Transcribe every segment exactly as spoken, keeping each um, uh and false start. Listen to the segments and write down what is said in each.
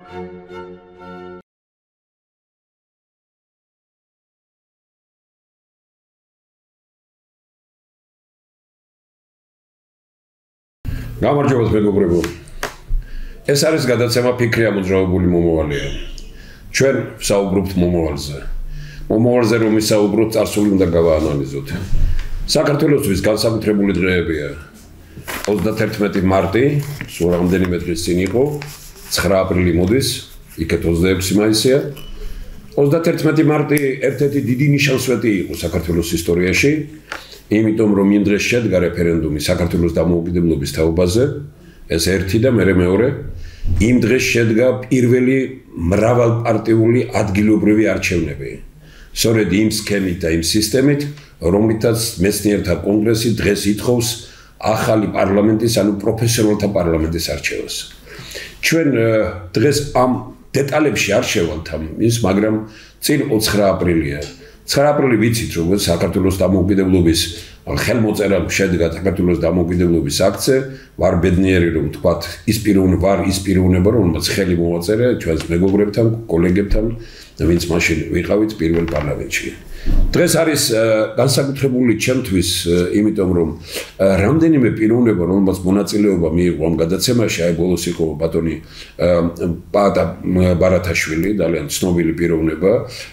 გამარჯობათ მეგობრებო. ეს არის გადაცემა ფიქრი ამოძრავებული მომავალია. ჩვენ ვსაუბრობთ მომავალზე. მომავალზე რომ ვისაუბროთ, წარსული უნდა გავაანალიზოთ. საქართველოსთვის განსაკუთრებული დღეებია. ოცდაათერთმეტი მარტი, სულ რამდენიმე დღის წინ იყო, ცხრა აპრილი მოდის, იქეთ ოცდაექვსი მაისია. ოცდაათერთმეტი მარტი ერთ-ერთი დიდი ნიშანსვეტი იყო საქართველოს ისტორიაში. იმიტომ რომ იმ დღეს შედგა რეფერენდუმი საქართველოს დამოუკიდებლობის თაობაზე, ეს ერთი და მერე მეორე, იმ დღეს შედგა პირველი მრავალპარტიული ადგილობრივი არჩევნები. სწორედ იმ სქემით და იმ სისტემით, რომლითაც მეცნიერთა კონგრესი დღეს ითხოვს ახალი პარლამენტის, ანუ პროფესიონალთა პარლამენტის არჩევას. ჩვენ დღეს ამ დეტალებში არ შევალთ ამის, მაგრამ წინ ოცდაათი აპრილია. ცხრა აპრილი ვიცით, რომ საქართველოს დამოუკიდებლობის ხელმოწერა შედგა საქართველოს დამოუკიდებლობის აქტზე, ვარ ბედნიერი რომ თქვათ ის პიროვნება, ვარ ის პიროვნება, რომელმაც ხელი მოვაწერა ჩვენს მეგობრებთან, კოლეგებთან, ვინც მაშინ ვიყავით პირველ პარლამენტში. დღეს არის განსაკუთრებული ჩემთვის, იმიტომ რომ რამდენიმე პიროვნება, რომელმაც მონაწილეობა მიიღო ამ გადაცემაში, აი ბოლოს იყო ბატონი პატა ბარათაშვილი, ძალიან ცნობილი პიროვნება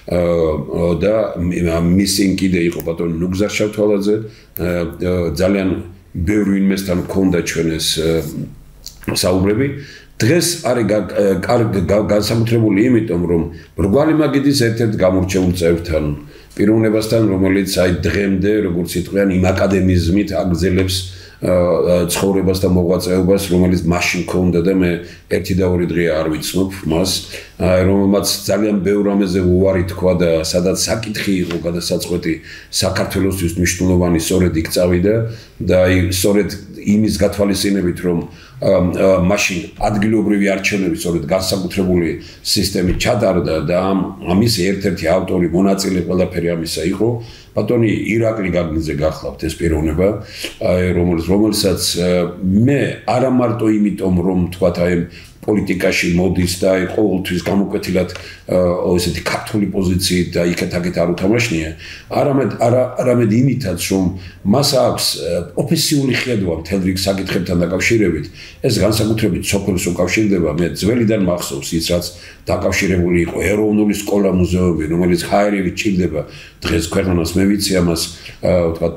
და მისინ კიდე იყო ბატონი ნუგზარ შავთვალაძე, ძალიან ბევრი ვინმესთან ჰქონდა ჩვენ ეს საუბრები. დღეს არის განსაკუთრებული იმიტომ, რომ მრგვალი მაგიდის ერთ-ერთ გამორჩეულ წევრთან, პიროვნებასთან, რომელიც აი დღემდე, როგორც იტყვიან, იმ აკადემიზმით აგრძელებს ცხოვრებას და მოღვაწეობას, რომელიც მაშინ ჰქონდა და მე ერთი და ორი დღე არ ვიცნობ მას, რომელმაც ძალიან ბევრ რამეზე უარი თქვა და სადაც საკითხი იყო გადასაწყვეტი საქართველოსთვის მნიშვნელოვანი, სწორედ იქ წავიდა და აი სწორედ იმის გათვალისწინებით, რომ მაშინ ადგილობრივი არჩევნები სწორედ განსაკუთრებული სისტემით ჩატარდა და ამის ერთ-ერთი ავტორი, მონაწილე ყველაფერი ამისა იყო ბატონი ირაკლი გაგნიძე გახლავთ ეს პიროვნება, რომელსაც მე არა მარტო იმიტომ, რომ თქვათ აი პოლიტიკაში მოდის და აი ყოველთვის გამოკვეთილად ესეთი ქართული პოზიციით და იქეთ-აქეთ არ უთამაშნია, არამედ არამედ იმითაც, რომ მას აქვს პროფესიული ხედვა მთელ რიგ საკითხებთან დაკავშირებით, ეს განსაკუთრებით სოფელს უკავშირდება, მე ძველიდან მახსოვს ის, რაც დაკავშირებული იყო ეროვნული სკოლა მუზეუმი, რომელიც ჰაერივით ჭირდება დღეს ქვეყანას, მე ვიცი ამას, ვთქვათ,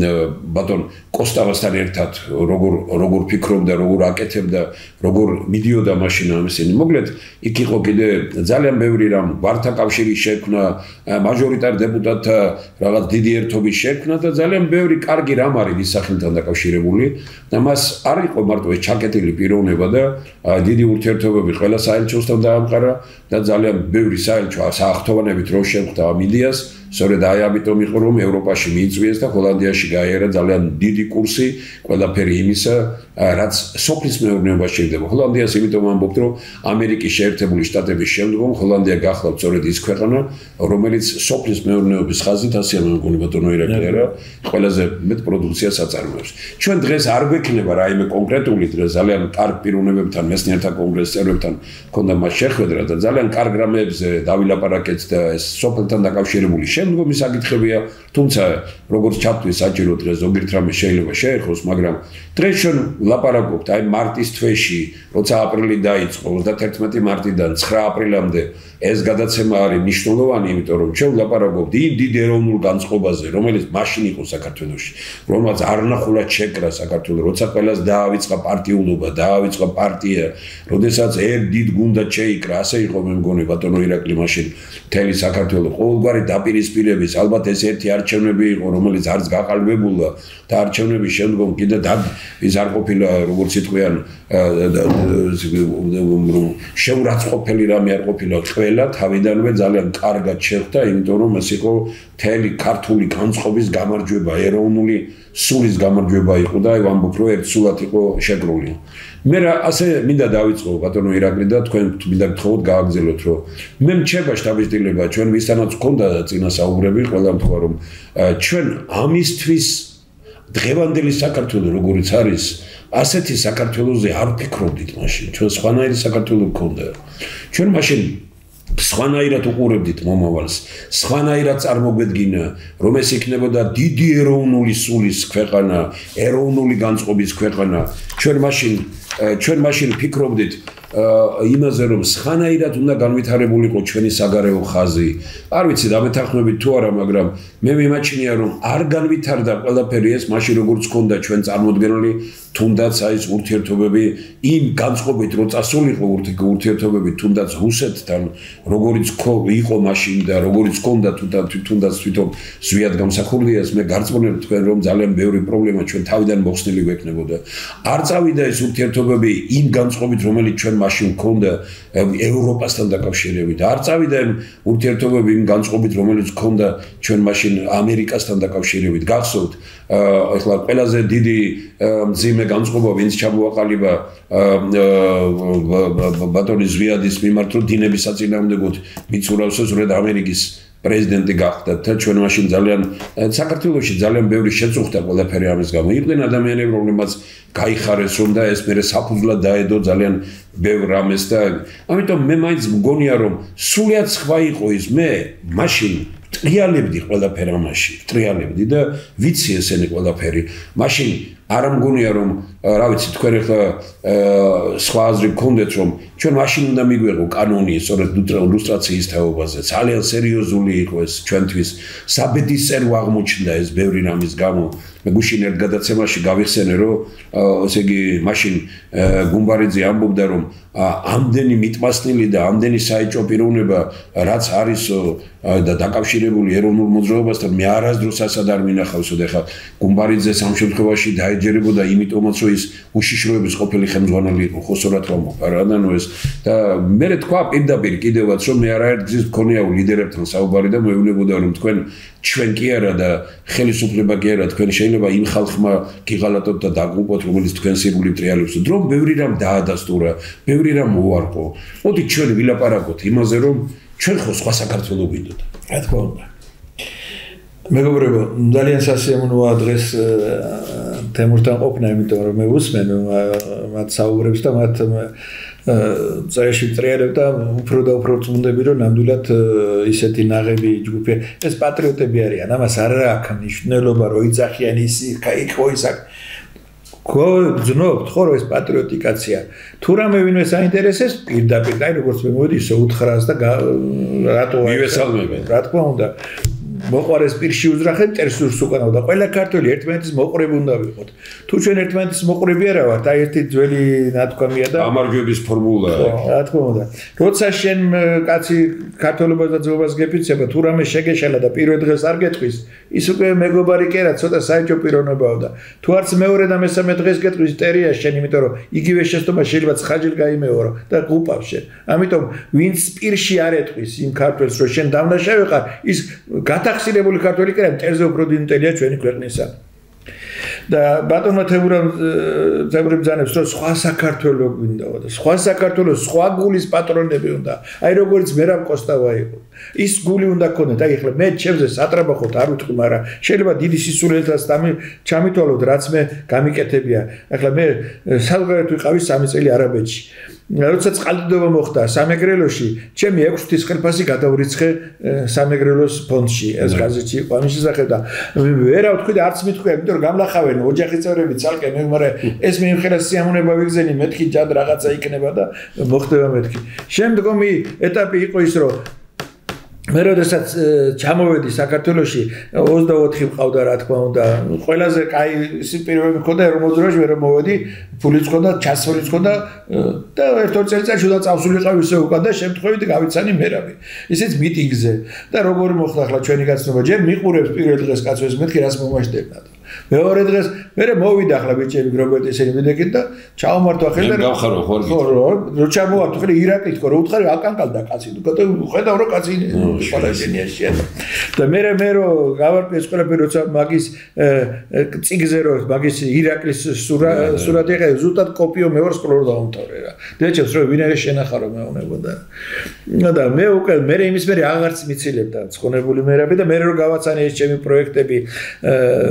ბატონ კოსტავასთან ერთად როგორ როგორ ფიქრობდა, როგორ აკეთებდა, როგორ მიდიოდა მაშინ ამ ისინი. მოკლედ, იქ იყო კიდე ძალიან ბევრი რამ, ვართა კავშირის შექმნა, მაჟორიტარ დეპუტატთა რაღაც დიდი ერთობის შექმნა და ძალიან ბევრი კარგი რამ არის ის სახელთან დაკავშირებული და მას არ იყო მარტო ეს ჩაკეტილი პიროვნება და დიდი ურთიერთობები ყველა საელჩოსთან დაამყარა და ძალიან ბევრი საელჩო საახთოვანებით რო შეხვდა ამ იდეას, სწორედ აი ამიტომ იყო რომ ევროპაში მიიწვიეს და ჰოლანდიაში გაიარა ძალიან დიდი კურსი ყველაფერი იმისა, რაც სოფლის მეურნეობაში შეიძლება. ჰოლანდიას იმიტომ ამბობთ, რომ ამერიკის შეერთებული შტატების შემდგომ ჰოლანდია გახლავთ სწორედ ის ქვეყანა, რომელიც სოფლის მეურნეობის ხაზით ასეა მე მგონი ბატონო ირაკლი არა, ყველაზე მეტ პროდუქციას აწარმოებს. ჩვენ დღეს არ გვექნება რაიმე კონკრეტული დღეს ძალიან კარგ პიროვნებებთან, მეცნიერთა კონგრესის წევრებთან ქონდა მას შეხვედრა და ძალიან კარგ რამებზე დავილაპარაკეთ და ეს სოფელთან დაკავშირებული შემდგომი საკითხებია, თუმცა როგორც ჩათვლის საჭირო დღეს ზოგიერთ რამე შეიძლება შეეხოს, მაგრამ დღეს ჩვენ ვლაპარაკობთ აი მარტის თვეში, როცა აპრილი დაიწყო, ოცდაათერთმეტი მარტიდან ცხრა აპრილამდე ეს გადაცემა არის მნიშვნელოვანი, იმიტომ რომ ჩვენ ვლაპარაკობთ იმ დიდ ეროვნულ განწყობაზე, რომელიც მაშინ იყო საქართველოში, რომელსაც არ ნახულად შეკრა საქართველოს, როცა ყველას დაავიწყა პარტიულობა, დაავიწყა პარტია, როდესაც ერთ დიდ გუნდად შეიკრა, ასე იყო მე მგონი ბატონო ირაკლი მაშინ მთელი საქართველოს ყოველგვარი დაპირისპირების, ალბათ ეს ერთი არჩევნები იყო, რომელიც არც გაყალბებულა და არჩევნების შემდგომ კიდე ის არ ყოფილა, როგორც იტყვიან, შეურაცხყოფელი რამე არ ყოფილა, ყველა თავიდანვე ძალიან კარგად შეხვდა, იმიტომ რომ ეს იყო მთელი ქართული განწყობის გამარჯვება, ეროვნული სულის გამარჯვება იყო და აი ვამბობ, რომ ერთ სულად იყო შეკრული. მე რა ასე მინდა დავიწყო ბატონო ირაკლი და თქვენ მინდა გთხოვოთ გააგრძელოთ, რომ მე მრჩება შთაბეჭდილება ჩვენ ვისთანაც გქონდა წინა საუბრები, ყველა თქვა რომ ჩვენ ამისთვის დღევანდელი საქართველოს როგორიც არის, ასეთი საქართველოზე არ ფიქრობდით მაშინ, ჩვენ სხვანაირი საქართველო გქონდა. ჩვენ მაშინ სხვანაირად უყურებდით მომავალს, სხვანაირად წარმოგვედგინა, რომ ეს იქნებოდა დიდი ეროვნული სულის ქვეყანა, ეროვნული განწყობის ქვეყანა. ჩვენ მაშინ ჩვენ მაშინ ფიქრობდით იმაზე, რომ სხვანაირად უნდა განვითარებულიყო ჩვენი საგარეო ხაზი. არ ვიცი, დამეთანხმებით თუ არა, მაგრამ მე მიმაჩნია, რომ არ განვითარდა ყველაფერი ეს მაშინ როგორც ჰქონდა ჩვენ წარმოდგენილი, თუნდაც აი ეს ურთიერთობები იმ განწყობით რო წასულიყო ურთიერთობები თუნდაც რუსეთთან, როგორიც იყო მაშინ და როგორიც ჰქონდა თუნდაც თვითონ ზვიად გამსახურდია, მე გარწმუნებ თქვენ, რომ ძალიან ბევრი პრობლემა ჩვენ თავიდან მოხსნილი გვექნებოდა. არ წავიდა ეს ურთიერთობები იმ განწყობით, რომელიც ჩვენ მაშინ ჰქონდა ევროპასთან დაკავშირებით. არ წავიდა იმ ურთიერთობები იმ განწყობით, რომელიც ჰქონდა ჩვენ მაშინ ამერიკასთან დაკავშირებით. გახსოვთ, ახლა ყველაზე დიდი მძიმე განწყობა ვინც ჩამოაყალიბა ბატონი ზვიადის მიმართ, რომ დინების საწინააღმდეგოდ მიცურავსო ზურედ ამერიკის პრეზიდენტი გახდა და ჩვენ მაშინ ძალიან საქართველოში ძალიან ბევრი შეწუხდა ყველაფერი ამის გამო. იყვნენ ადამიანები, რომლებმაც გაიხარეს რომ და ეს მერე საფუძვლად დაედო ძალიან ბევრ რამეს და ამიტომ მე მაინც მგონია რომ სულიად სხვა იყო ის მე მაშინ ტრიალებდი ყველაფერ ამაში, ტრიალებდი და ვიცი ესენი ყველაფერი. მაშინ არ მგონია რომ რა ვიცი თქვენ ახლა სხვა აზრი გქონდეთ რომ ჩვენ მაშინ უნდა მიგვეღო კანონი სწორედ ლუსტრაციის თაობაზე. ძალიან სერიოზული იყო ეს ჩვენთვის. საბედისწერო აღმოჩნდა ეს ბევრი რამის გამო. მე გუშინ ერთ გადაცემაში გავიხსენე რომ ესე იგი მაშინ გუმბარიძე ამბობდა რომ ამდენი მიტმასნილი და ამდენი საეჭვო პიროვნება რაც არისო და დაკავშირებული ეროვნულ მოძრაობასთან მე არასდროს ასად არ მინახავსო და ხა გუმბარიძეს ამ შემთხვევაში დაეჯერებოდა იმიტომაც რომ ის უშიშროების ყოფილი ხელმძღვანელი იყო ხოსო რა თქმა უნდა რადანო ეს და მე თქვა პირდაპირ კიდევაც რომ მე არაერთ გზის მქონია ლიდერებთან საუბარი და მეუბნებოდა რომ თქვენ ჩვენ კი არა და ხელისუფლება კი არა თქვენ შეიძლება იმ ხალხმა გიღალატოთ და დაგუპოთ რომელიც თქვენ სირგულით ტრიალებს რომ ბევრი რამ დაადასტურა ბევრი რამ მოარყო მოდი ჩვენ ვილაპარაკოთ იმაზე რომ ჩვენ ხო სხვა საქართველო გვინდოდა რა თქმა უნდა მეგობრებო ძალიან სასიამოვნოა დღეს თემურთან ყოფნა იმიტომ რომ მე უსმენ მათ საუბრებს და მათ წაეში ტრიალებ და უფრო და უფრო წუნდები რომ ნამდვილად ისეთი ნაღები ჯგუფი ეს პატრიოტები არიან ამას არ აქვს მნიშვნელობა რომ იძახიან ის იყო ის ხო გძნობთ ხო რომ ეს პატრიოტიკაცია თუ რამე ვინმე საინტერესებს პირდაპირ და როგორც მე მოვედი ისე უთხრას და რატო მივესალმებენ რა თქმა უნდა მოყარეს პირში უძრახებ ტერსურს უკანავ და ყველა ქართველი ერთმანეთის მოყრები უნდა ვიყოთ თუ ჩვენ ერთმანეთის მოყრები არა ვართ აი ერთი ძველი ნათქვამია და გამარჯვების ფორმულა რა თქმა უნდა როცა შენ კაცი ქართველობას და ძვობას გეფიცება თუ რამე შეგეშალა და პირველ დღეს არ გეტყვის ის უკვე მეგობარი კი არა ცოტა საეჭვო პიროვნებაა და თუ არც მეორე და მესამე დღეს გეტყვის ტერია შენ იმიტომ რომ იგივე შეცდომა შეიძლება ცხაჯილ გაიმეორო და გუპავს შენ ამიტომ ვინც პირში არ ეტყვის იმ ქართველს რომ შენ დამნაშავე ხარ ის გათახსილებული ქართველი კი არა მტერზე უფრო დინტელია ჩვენი ქვეყნისა და ბატონმა თემურამ ბრძანებს რომ სხვა საქართველო გვინდაო და სხვა საქართველოს სხვა გულის პატრონები უნდა აი როგორც მერაბ კოსტავა იყო ის გული უნდა გქონდეთ აი ახლა მე ჩემზე სატრაბახოთ არ ვიტყვი მაგრამ შეიძლება დიდი სისულელთაც ჩამითვალოთ რაც მე გამიკეთებია ახლა მე საზღვარგარეთ ვიყავი სამი წელი არაბეთში როცა წყალდიდობა მოხდა სამეგრელოში ჩემი ექვსი თვის ხელფასი გადავრიცხე სამეგრელოს ფონდში ეს გაზეთი იყო ამის შესახებ და ვერა ვთქვი და არც მithქვია იმიტომ რომ გამლახავენ ოჯახის წევრები ცალკე მე მაგრამ ეს მე იმხელა სიამოვნება ვიგზენი მეთქი ჯად რაღაცა იქნება და მოხდება მეთქი შემდგომი ეტაპი იყო ის რომ მე როდესაც ჩამოვედი საქართველოში ოცდაოთხი მყავდა რა თქმა უნდა ყველაზე კაი სიპიროები მქონდა ერმოძრაში მე რომ მოვედი ფულიც მქონდა ჩასვლიც მქონდა და ერთ-ორ წელიწადში უნდა წავსულიყავ ისე უკან და შემთხვევით გავიცანი მერაბი ისიც მიტინგზე და როგორ მოხდა ახლა ჩვენი გაცნობა ჯერ მიყურებს პირველ დღეს კაცო ეს მეთქი რას მომაშდებნა მეორე დღეს მე მოვიდა ახლა ბიჭები რობერტ ესენი მიდეკით და ჩავმართვა ხელდა და გავხარო ხო რო ჩამოვართ ხელი ირაკლით ხო რო უთხარი აკანკალდა კაცი თუ ხედავ რომ კაცი პალაჟენიაში და მე მე რო გავარკვი ეს ყველაფერი როცა მაგის წიგზე რო მაგის ირაკლის სურათი ხე ზუსტად კოპიო მეორე სკოლო დაუმთავრე რა დეჩებს რო ვინ არის შენახარო მეუბნებოდა და მე უკვე მე იმის მე აღარც მიცილებდა ცხონებული მერაბი და მე რო გავაცანე ეს ჩემი პროექტები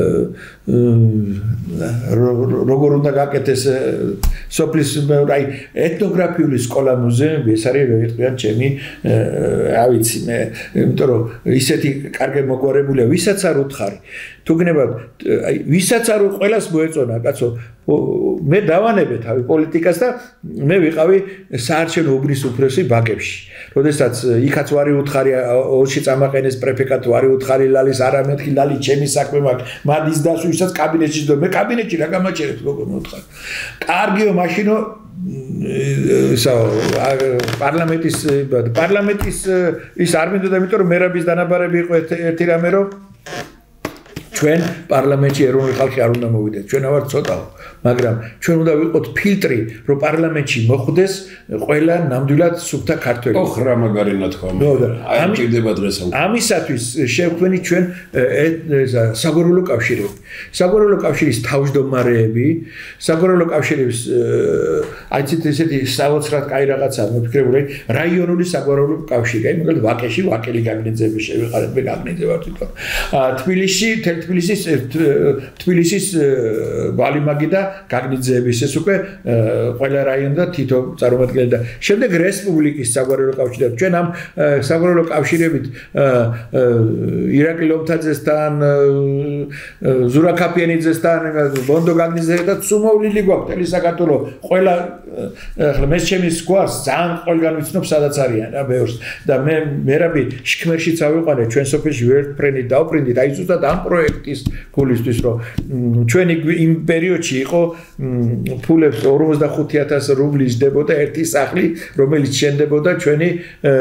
როგორ უნდა გაკეთეს სოფლის აი ეთნოგრაფიული სკოლა მუზეუმი ეს არის ვიტყვიან ჩემი რა ვიცი მე იმიტომ რომ ისეთი კარგი მოგვარებულია ვისაც არ უთხარი თუ გნებავთ აი ვისაც არ ყველას მოეწონა კაცო მე დავანებე თავი პოლიტიკას და მე ვიყავი საარჩევნო უბნის უფროსი ბაგებში როდესაც იქაც ვარი უთხარი ორში წამაყენეს პრეფექტად ვარი უთხარი ლალის არამეთქი ლალი ჩემი საქმე მაქვს მადის დასვი ვისაც კაბინეტში და მე კაბინეტში რა გამაჩერებს როგორ მოთხარ კარგიო მაშინო ისა პარლამენტის პარლამენტის ის არ მინდოდა იმიტომ რომ მერაბის დანაბარები იყო ერთი რამე რომ ჩვენ პარლამენტში ეროვნული ხალხი არ უნდა მოვიდეთ ჩვენ ვართ ცოტაო მაგრამ ჩვენ უნდა ვიყოთ ფილტრი რომ პარლამენტში მოხვდეს ყველა ნამდვილად სუფთა ქართველი ოხრა მაგარი ნათქვამი აი ჭირდება დღეს ამისათვის შევხვდით ჩვენ საგვარეულო კავშირები საგვარეულო კავშირის თავმჯდომარეები საგვარეულო კავშირის აიცით ესეთი საოცრად კაი რაღაცა მოფიქრებული რაიონული საგვარეულო კავშირი აი მაგალითად ვაკეში ვაკელი გაგნიძეები შევიყარეთ მე გაგნიძე ვარ თვითონ თბილისში თბილისის თბილისის ვალიმაგი და გაგნიძეების ეს უკვე ყველა რაიონი და თითო წარმომადგენელი და შემდეგ რესპუბლიკის საგვარეულო კავშირები ჩვენ ამ საგვარეულო კავშირებით ირაკლი ლომთაძესთან ზურაკაფიანიძესთან ბონდო გაგნიძეებთან სუმოვლილი გვაქვს თელი საქართველო ყველა ახლა მე ჩემის გვარს ძალიან ყველგან ვიცნობ სადაც არიან რა ბევრს და მე მერაბი შქმერში წავიყვანე ჩვენ სოფელში ვერტფრენით დავპრინდით აი ზუსტად ამ პროექტის გულისთვის რომ ჩვენი იმ პერიოდში იყო ფულებს ორმოცდახუთი ათასი რუბლი ჯდებოდა ერთი სახლი რომელიც შენდებოდა ჩვენი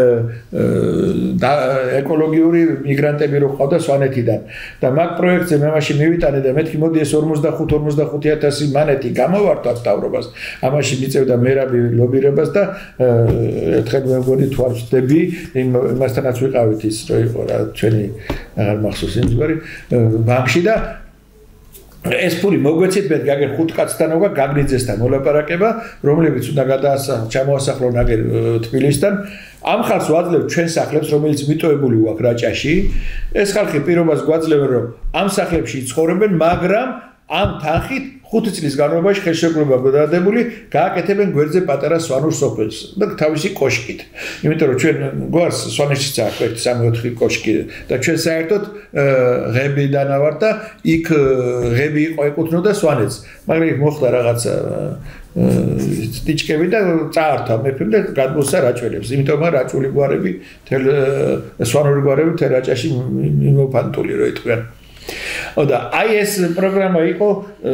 ეკოლოგიური მიგრანტები რო ყავდა სვანეთიდან და მაგ პროექტზე მე მაშინ მივიტანე და მეთქი მოდი ეს ორმოცდახუთი ორმოცდახუთი ათასი მანეთი გამოვართვათ დავრობას ამაში მიწევდა მერაბი ლობირებას და ერთხელ მე მგონი თუ არ ვწდები იმასთანაც ვიყავით ის რო იყო რა ჩვენი აღარ მახსოვს იმ ზღვარი ბანკში და ეს ფული მოგვეცით მე გაგერ ხუთ კაცთან უკვე გაგნიძესთან მოლაპარაკება რომლებიც უნდა გადაასახლონ ჩამოასახლონ აგერ თბილისთან ამ ხალხს ვაძლევთ ჩვენ სახლებს რომელიც მიტოვებული ვაქვს რაჭაში ეს ხალხი პირობას გვაძლევენ რომ ამ სახლებში იცხოვრებენ მაგრამ ამ თანხით ხუთი წლის განმავლობაში ხელშეკრულება გადადებული გააკეთებენ გვერდზე პატარა სვანურ სოფელს და თავისი კოშკით იმიტომ რომ ჩვენ გვარს სვანეთშიც აქვს ერთი სამი ოთხი კოშკი და ჩვენ საერთოდ ღებიდან ავართ და იქ ღები იყო ეკუთვნოდა სვანეთს მაგრამ იქ მოხდა რაღაცა ტიჩკები და წაართა მეფემ და გადმოსცა რაჭველებს იმიტომ რომ რაჭული გვარები თელ სვანური გვარები თელ რაჭაში მიმოფანტული რო იტყვიან და აი ეს პროგრამა იყო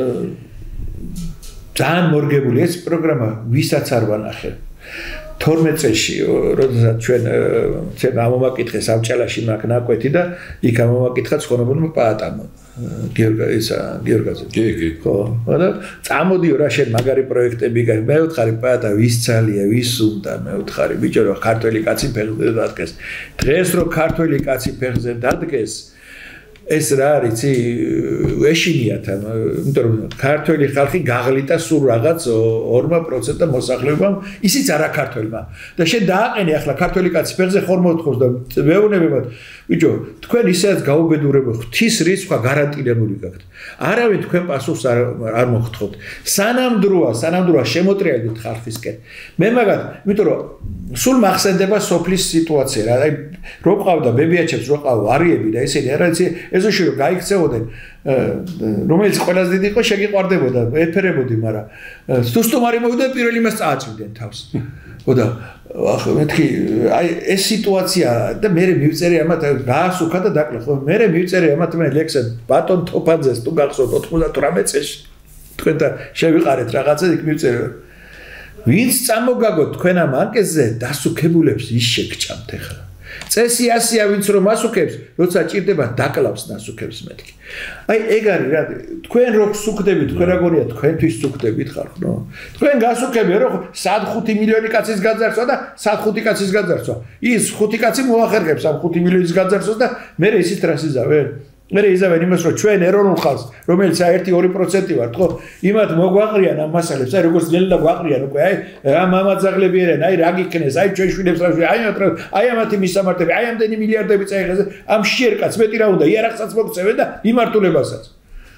ძალიან მორგებული ეს პროგრამა ვისაც არ ვანახე თორმეტ წელში როდესაც ჩვენ ჩვენ ამომაკითხე სამჭალაში მაგ ნაკვეთი და იქ ამომაკითხა ცხონებულმა პაატამ გიორგა გიორგაძე კი კი ხო და წამოდიო რა შენ მაგარი პროექტები გაი მე ვთხარი პაატა ვის ძალია ვის უნდა მე ვთხარი ბიჭო რა ქართველი კაცი ფეხზე დადგეს დღეს რო ქართველი კაცი ფეხზე დადგეს ეს რა არის იცი ეშინიათ იმიტომ რომ ქართველი ხალხი გაღლიტა სულ რაღაც ორი პროცენტი მოსახლეობამ ისიც არა ქართველმა და შენ დააყენე ახლა ქართველი კაცი ფეხზე ხორ მოთხოვს და მეუბნებებად ბიჭო თქვენ ისედაც გაუბედურებო ღვთის რისხვა გარანტირებული გაქვთ არავინ თქვენ პასუხს არ არ მოხთხოთ სანამდროა სანამდროა შემოტრიალდით ხალხისკენ მე მაგათ იმიტომ რომ სულ მახსენდება სოფლის სიტუაცია რა აი რო ყავდა ბებიაჩებს რო ყავ არიები და ესენი არა იცი ეზოში რომ გაიქცეოდნენ რომელიც ყველაზე დიდი იყო შეგიყვარდებოდა ეფერებოდი მაგრამ სტუმარი მოვიდა პირველი მას წააწვდნენ თავს ხოდა ახლა მეთქი აი ეს სიტუაცია და მე მივწერე ამათ გაასუქა და დაკლე ხო მე მივწერე ამათ მე ლექსად ბატონ თოფაძეს თუ გახსოვთ ოთხმოცდათვრამეტ წელს თქვენ და შევიყარეთ რაღაცა იქ მივწერე ვინც წამოგაგოთ თქვენ ამ ანკეზზე დასუქებულებს ის შეგჭამთ ახლა წესი ასია ვინც რომ ასუქებს როცა ჭირდება დაკლავს ნასუქებს მეთქი აი ეგ არის რა თქვენ რო სუქდებით თქვენ როგორია თქვენთვის სუქდებით ხარ ხო თქვენ გასუქები რო სად ხუთი მილიონი კაცის გაძარცვა და სად ხუთი კაცის გაძარცვა ის ხუთი კაცი მოახერხებს ამ ხუთი მილიონის გაძარცვას და მე ისიც რას იზავენ მე იზავენ იმას რომ ჩვენ ეროვნულ ხალხს რომელიც ერთი ორი პროცენტი ვართ ხო იმათ მოგვაყრიან ამ მასალებს აი როგორც ძნელია გვაყრიან უკვე აი რა მამაძაღლები ერენ აი რა გიქნეს აი ჩვენ შვილებს რა აი აი ამათი მისამართები აი ამდენი მილიარდები წაიღეს ამ შიერკაც მეტი რა უნდა იარაღსაც მოგწევენ და იმართულებასაც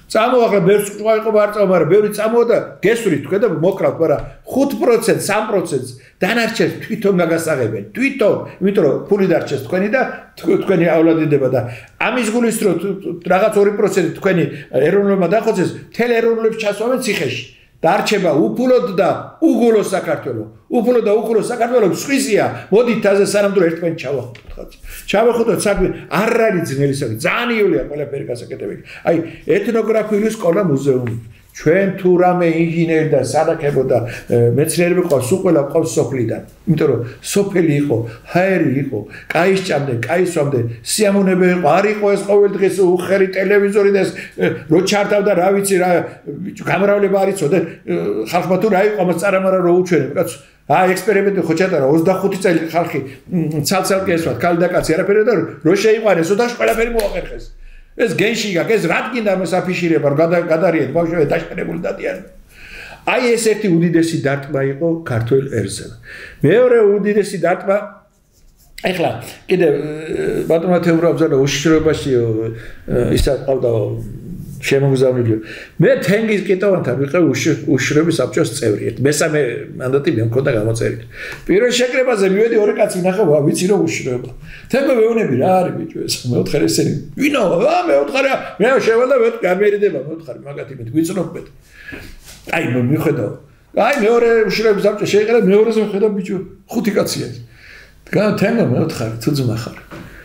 წამოახლა ბევრს ყვა იყო მარწავა, მაგრამ ბევრი წამოდა გესვრით თქვენ და მოკრავთ, მაგრამ ხუთ პროცენტს, სამ პროცენტს დანარჩენს თვითონ გაგასაღებენ. თვითონ, იმიტომ რომ ფული დარჩეს თქვენი და თქვენი ავლადინდება და ამის გულის რომ რაღაც ორი პროცენტი თქვენი ეროვნულმა დახოცეს, მთელ ეროვნულებს ჩასვავენ ციხეში. დარჩება უფულოდ და უგულო საქართველო. უფულო და უგულო საქართველო სხვისია. მოდით თაზე სანამ თუ ერთმანეთს ჩავახუტოთ ხაც. ჩავახუტოთ საქმე არ არის ძნელი საქმე. ძალიან იულია ყველაფერი გასაკეთებელი. აი ეთნოგრაფიული სკოლა მუზეუმი. ჩვენ თუ რამე ინჟინერი და სადაკებო და მეცნიერები ყავს უყველა ყავს სოფლიდან. იმიტომ რომ სოფელი იყო, ჰაერი იყო, კაის ჭამდე, კაის სვამდე, სიამონები იყო, არ იყო ეს ყოველ დღეს უხერი ტელევიზორი და ეს რო ჩართავდა რა ვიცი რა გამრავლება არ იცოდა ხალხმა თუ რა იყო ამას წარამარა რო უჩვენებ კაც აი ექსპერიმენტი ხო ჩატარა ოცდახუთი წელი ხალხი ცალ-ცალკე ესვათ ქალი და კაცი არაფერი და რო შეიყვანეს და ყველაფერი მოახერხეს ეს გენში გაკ ეს რა გინდა ამას აფიშირება გადარიეთ ბავშვები დაშკარებული დადიან აი ეს ერთი უდიდესი დარტყმა იყო ქართულ ერზე მეორე უდიდესი დარტყმა ეხლა კიდე ბატონმა თევრაბზანა უშიშროებაში ისა ყავდა შემოგზავნილი მე თენგის კიტოვანთან ვიყავ უშიშროების საბჭოს წევრი მესამე მანდატი მე მქონდა გამოწერილი პირველ შეკრებაზე მივედი ორი კაცი ნახე ვიცი რომ უშიშროება თემო მეუნები რა არის ბიჭო ეს მეოთხე ესენი ვინო ა მეოთხე მე შევალდა მე გამერიდება მეოთხე მაგათი მე ვიცნობ მე აი მე მიხედავ აი მეორე უშიშროების საბჭო შეიყარა მეორეზე მიხედავ ბიჭო ხუთი კაცია დგა თემო მეოთხე თუ ძმა ხარ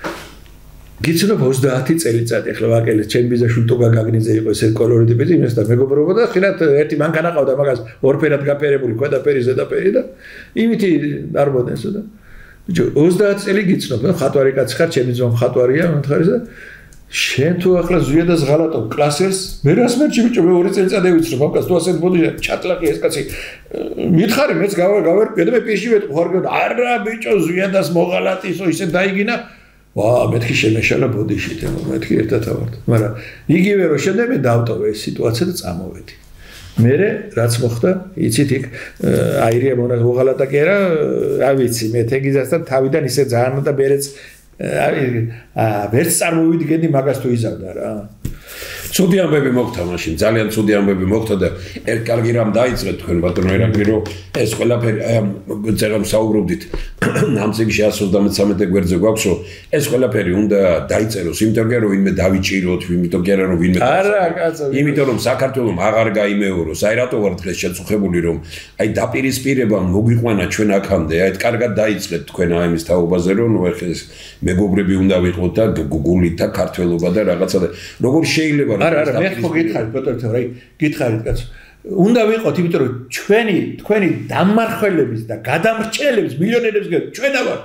გიცნობ ოცდაათი წელიწადი ახლა ვაკელე ჩემ ბიზაშვილი ტოგა გაგნიძე იყო ესე კოლორიტი პედი იმას და მეგობრობა და ხილად ერთი მანქანა ყავდა მაგას ორფერად გაფერებული ქვედაფერი ზედაფერი და იმითი არ მოდენსო და ბიჭო ოცდაათი წელი გიცნობ და ხატვარი კაცი ხარ ჩემი ძმა ხატვარია მომთხარი და შენ თუ ახლა ზვიადას ღალატობ კლასერს მე რას მერჩი ბიჭო მე ორი წელიწადი ვიცნობ ამას თუ ასეთ მოდი ჩატლაკი ეს კაცი მითხარი მეც გავარ კიდე მე პირში ვეტყვი ხარ არა ბიჭო ზვიადას მოღალატისო ისე დაიგინა ვა მეთქი შემეშალა ბოდიში და მეთქი ერთად ავართ მაგრამ იგივე რომ შემდეგ მე დავტოვე ეს სიტუაცია და წამოვედი მე რაც მოხდა იცით იქ აირია მონა უღალატა კი არა რა ვიცი მე თეგიზასთან თავიდან ისე ძალიან და ბერეც აა ვერც წარმოვიდგენდი მაგას თუ იზავდა რა ცუდი ამბები მოხდა მაშინ ძალიან ცუდი ამბები მოხდა და ერთ კარგი რამ დაიწყეთ თქვენ ბატონო ერაკლი რომ ეს ყველაფერი აი წერამ საუბრობდით ამ წიგნში εκατს ოცდამეცამეტე გვერდზე გვაქვს რომ ეს ყველაფერი უნდა დაიწეროს იმიტომ რომ ვინმე დავიჭიროთ იმიტომ კი არა რომ ვინმე არა კაცო იმიტომ რომ საქართველოს აღარ გაიმეოროს აი რატო ვარ დღეს შეწუხებული რომ აი დაპირისპირება მოგვიყვანა ჩვენ აქამდე აი კარგად დაიწყეთ თქვენ აი ამის თაობაზე რომ ნუ ეს მეგობრები უნდა ვიყოთ და გუგულით და ქართველობა და რაღაცა და როგორ შეიძლება არა არა მე ხო გითხარით ბატონო რა გითხარით კაცო უნდა ვიყოთ იმიტომ რომ ჩვენი თქვენი დამარხველების და გადამრჩენელების მილიონერებს ჩვენ ავართ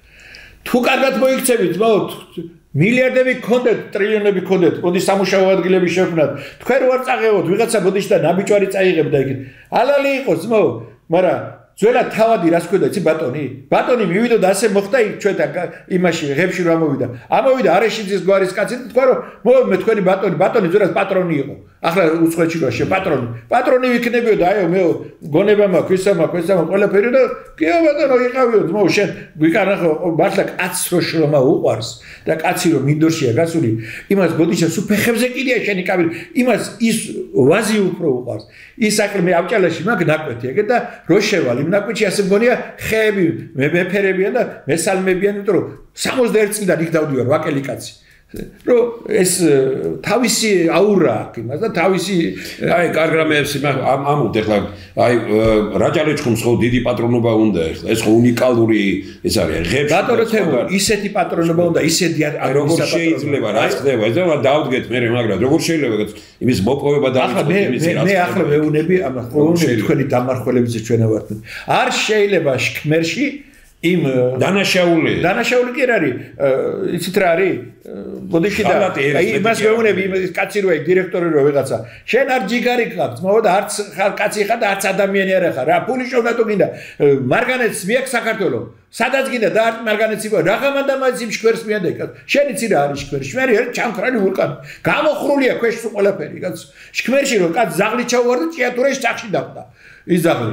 თუ კარგად მოიქცებით ძმაო მილიარდები გქონდეთ ტრილიონები გქონდეთ მოდი სამუშაო ადგილები შევქმნათ თქვენ ვარ წაღებოთ ვიღაცა ბოდიში და ნაბიჯვარი წაიღებ და იქ ალალი იყოს ძმაო მაგრამ ძველად თავადი რას ქვია იცი ბატონი ბატონი მივიდა და ასე მოხდა ჩვენთან იმაში ღებში რა მოვიდა ამოვიდა არეშიძის გვარის კაცი და თქვა რომ მე თქვენი ბატონი ბატონი ძველად პატრონი იყო ახლა უცხოეთში რა შე პატრონი პატრონი ვიქნებიო და აიო მე გონება მაქვს ისა მაქვს ისა მაქვს ყველაფერი და კიო ბატონო იყავიო ძმო შენ გვიკარა ხო მართლა კაცს რო შრომა უყარს და კაცი რომ მინდორშია გასული იმას ბოდიშა სუ ფეხებზე კიდია შენი კაბინი იმას ის ვაზი უფრო უყარს ის აკლ მე ავჭალაში მაგ ნაკვეთი ეგ და რო შევალ იმ ნაკვეთში ასე მგონია ხეები მე მეფერებიან და მესალმებიან იმიტომ რომ სამოცდაერთი წლიდან იქ დავდივარ ვაკელი კაცი რომ ეს თავისი აურა აქვს იმას და თავისი აი კარგი რამეებს ამ ამოდ ეხლა აი რაჭა-ლეჩხუმს ხო დიდი პატრონობა უნდა ეხლა ეს ხო უნიკალური ეს არის ღებს ბატონო თემო ისეთი პატრონობა უნდა ისეთი აი როგორ შეიძლება რა ხდება ეს და დავდგეთ მე მაგრამ როგორ შეიძლება იმის მოპოვება და ახლა მე მე ახლა მეუნები ამ ხოლმე თქვენი დამარხველებიც ჩვენა ვართ არ შეიძლება შქმერში იმ დანაშაული დანაშაული კი არის იცით რა არის ბოდიში და აი იმას მეუნები იმ კაცი როა დირექტორი რო ვიღაცა შენ არ ჯიგარი გყავს მოვა და არც კაცი ხარ და არც ადამიანი არ ხარ რა ფული შოვნატო გინდა მარგანეცს მიაქვს საქართველოს სადაც გინდა და არც მარგანეცი ვარ რაღა მანდამაძი შკვერს მიადეკა შენ იცი რა არის შკვერი შკვერი არის ჩამქრალი ვულკანი გამოხრულია ქვეშ სულ ყველაფერი კაც შქმერში რო კაც ზაღლი ჩაუვარდა ჭიათურაში წახში დავდა ის ზაღლი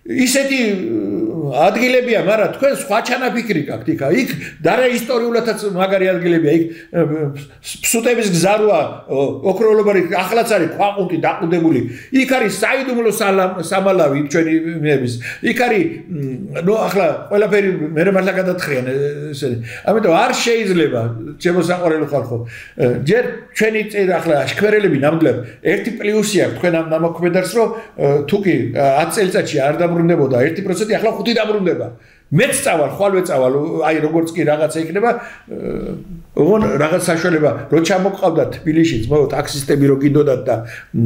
ისეთი ადგილებია, მაგრამ თქვენ სხვა ჩანაფიქრი გაქვთ იქ. იქ დარა ისტორიულადაც მაგარი ადგილებია. იქ ფსუტების გზა როა, ოქროულობარი ახლაც არის ქვაყუთი დაყუდებული. იქ არის საიდუმლო სამალავი ჩვენი მეების. იქ არის ნუ ახლა ყველაფერი მე მართლა გადათხრიან ესენი. ამიტომ არ შეიძლება ჩემო საყვარელო ხალხო. ჯერ ჩვენი ახლა შქმერელები ნამდვილად ერთი პლუსი აქვს თქვენ ამ ნამოქმედებს რომ თუკი ათი წელიწადში არ დაბრუნდებოდა ერთი პროცენტი ახლა ხუთი დაბრუნდება. მეც წავალ, ხვალვე წავალ, აი როგორც კი რაღაცა იქნება, ოღონ რაღაც საშუალება რო ჩამოყავდათ თბილისში, ძმაო, ტაქსისტები რო გინდოდათ და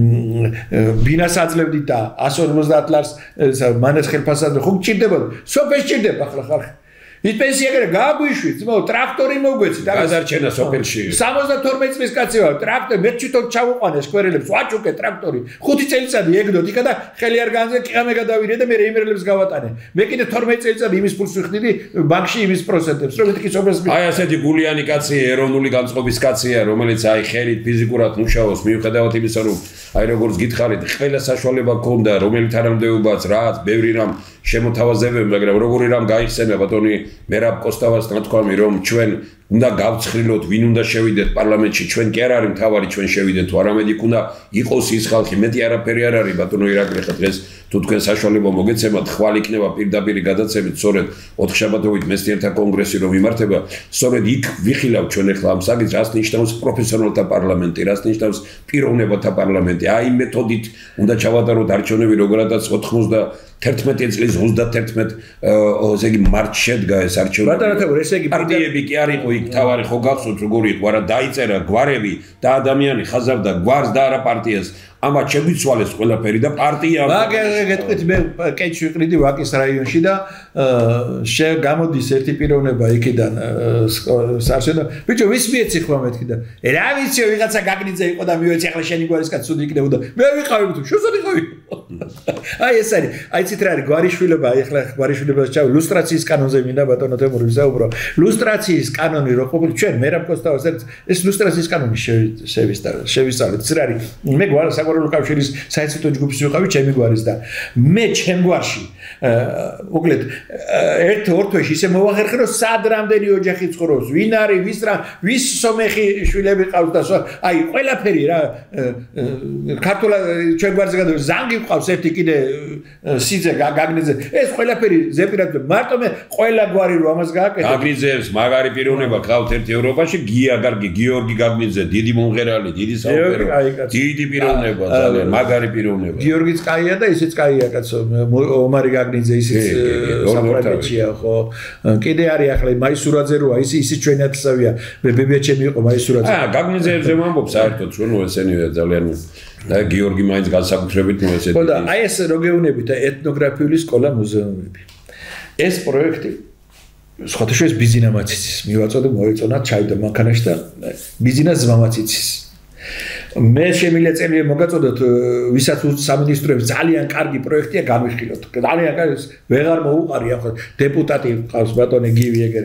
ბინას აძლევდით და εκατს ორმოცდაათ ლარს მანეს ხელფასად ხო გჭირდებოდა. სოფელში ჭირდება ახლა ხალხი. ის პენსია გერა გააგვიშვით, ძმაო, ტრაქტორი მოგვეცი და გადარჩენა სოფელში. სამოცდათორმეტი წლის კაცი ვარ, ტრაქტორი მე თვითონ ჩავუყანე სკვერელებს, ვაჭუკე ტრაქტორი. ხუთი წელიწადი ეგდოთ იქა და ხელი არ განზე კიამე გადავირე და მე იმერელებს გავატანე. მე კიდე თორმეტი წელიწადი იმის ფულს ვიხდიდი ბანკში იმის პროცენტებს, რომ მეთქი სოფელს. აი ასეთი გულიანი კაცია, ეროვნული განწყობის კაცია, რომელიც აი ხელით ფიზიკურად მუშაობს, მიუხედავად იმისა, რომ აი როგორც გითხარით, ყველა საშუალება ქონდა, რომელიც თანამდებობაც რაც, ბევრი რამ შემოთავაზებები, მაგრამ როგორი რამ გაიხსენა ბატონი მერაბ კოსტავას ნათქვამი, რომ ჩვენ უნდა გავცხრილოთ, ვინ უნდა შევიდეთ პარლამენტში, ჩვენ კი არ არის მთავარი ჩვენ შევიდეთ, თუ არამედ იქ უნდა იყოს ის ხალხი, მეტი არაფერი არ არის ბატონო ირაკლი ხა დღეს თუ თქვენ საშუალება მოგეცემათ, ხვალ იქნება პირდაპირ გადაცემით, სწორედ ოთხშაბათობით მეცნიერთა კონგრესი რომ იმართება, სწორედ იქ ვიხილავთ ჩვენ ახლა ამ საკითხს, რას ნიშნავს პროფესიონალთა პარლამენტი, რას ნიშნავს პიროვნებათა პარლამენტი, აი მეთოდით უნდა ჩავატაროთ არჩევნები, როგორადაც ოცდაათი წლის ოცდაათი ესე იგი მარტში შედგა ეს არჩევნები. ბატონო, ესე იგი პარტიები კი არ იყო იქ თავარი ხო გახსოვთ როგორი იყო, არა დაიწერა გვარები და ადამიანი ხაზავდა გვარს და არა პარტიას. ამათ შეგვიცვალეს ყველაფერი და პარტია მაგ გეტყვით მე კეჩ ვიყრიდი ვაკის რაიონში და შე გამოდის ერთი პიროვნება იქიდან სარსენო ბიჭო ვის მიეცი ხმა მეთქი და რა ვიცი ვიღაცა გაგნიძე იყო და მივეცი ახლა შენი გვარის კაცი ცუდი იქნებოდა მე ვიყავი თუ შუზოდი ყავი აი ეს არის აი ცით რა არის გვარიშვილობა აი ახლა გვარიშვილებას ჩავ ლუსტრაციის კანონზე მინდა ბატონო თემური ვისაუბრო ლუსტრაციის კანონი რო ყოფილი ჩვენ მერაბ კოსტავას ეს ლუსტრაციის კანონი შევისწავლეთ ეს რა არის მე გვარ საგვარეულო კავშირის საინსტიტუტო ჯგუფის ვიყავი ჩემი გვარის და მე ჩემ გვარში უკლედ ერთ ორ თვეში ისე მოვახერხე რომ სად რამდენი ოჯახი ცხოვრობს ვინ არის ვის რა ვის სომეხი შვილები ყავს და აი ყველაფერი რა ქართულად ჩვენ გვარზე გადა ზანგი ყავს ერთი კიდე სიძე გაგნიძე ეს ყველაფერი ზეპირად მარტო მე ყველა გვარი რო ამას გააკეთე გაგნიძეებს მაგარი პიროვნება ყავთ ერთი ევროპაში გია გარგი გიორგი გაგნიძე დიდი მომღერალი დიდი საოპერო დიდი პიროვნება ძალიან მაგარი პიროვნება გიორგიც კაია და ისიც კაია კაცო ომარი გაგნიძე ისიც საფრანგეთშია ხო კიდე არის ახლა მაისურაძე როა ისი ისი ჩვენი ათასავია ბებიაჩემი იყო მაისურაძე აა გაგნიძეებზე მომბობ საერთოდ ჩვენო ესენი ძალიან და გიორგი მაინც განსაკუთრებით ნუ ესეთი ხო და აი ეს რო გეუბნებით ეთნოგრაფიული სკოლა მუზეუმები ეს პროექტი სხვათა შორის ბიზინა მაციცის მივაწოდე მოეწონა ჩაიდა მანქანაში და ბიზინა ზმამაციცის მე შემიძლია წელი მოგაწოდოთ ვისაც სამინისტროებს ძალიან კარგი პროექტია გამიხილოთ ძალიან კარგი ვეღარ მოუყარი ახლა დეპუტატი ყავს ბატონი გივი ეგერ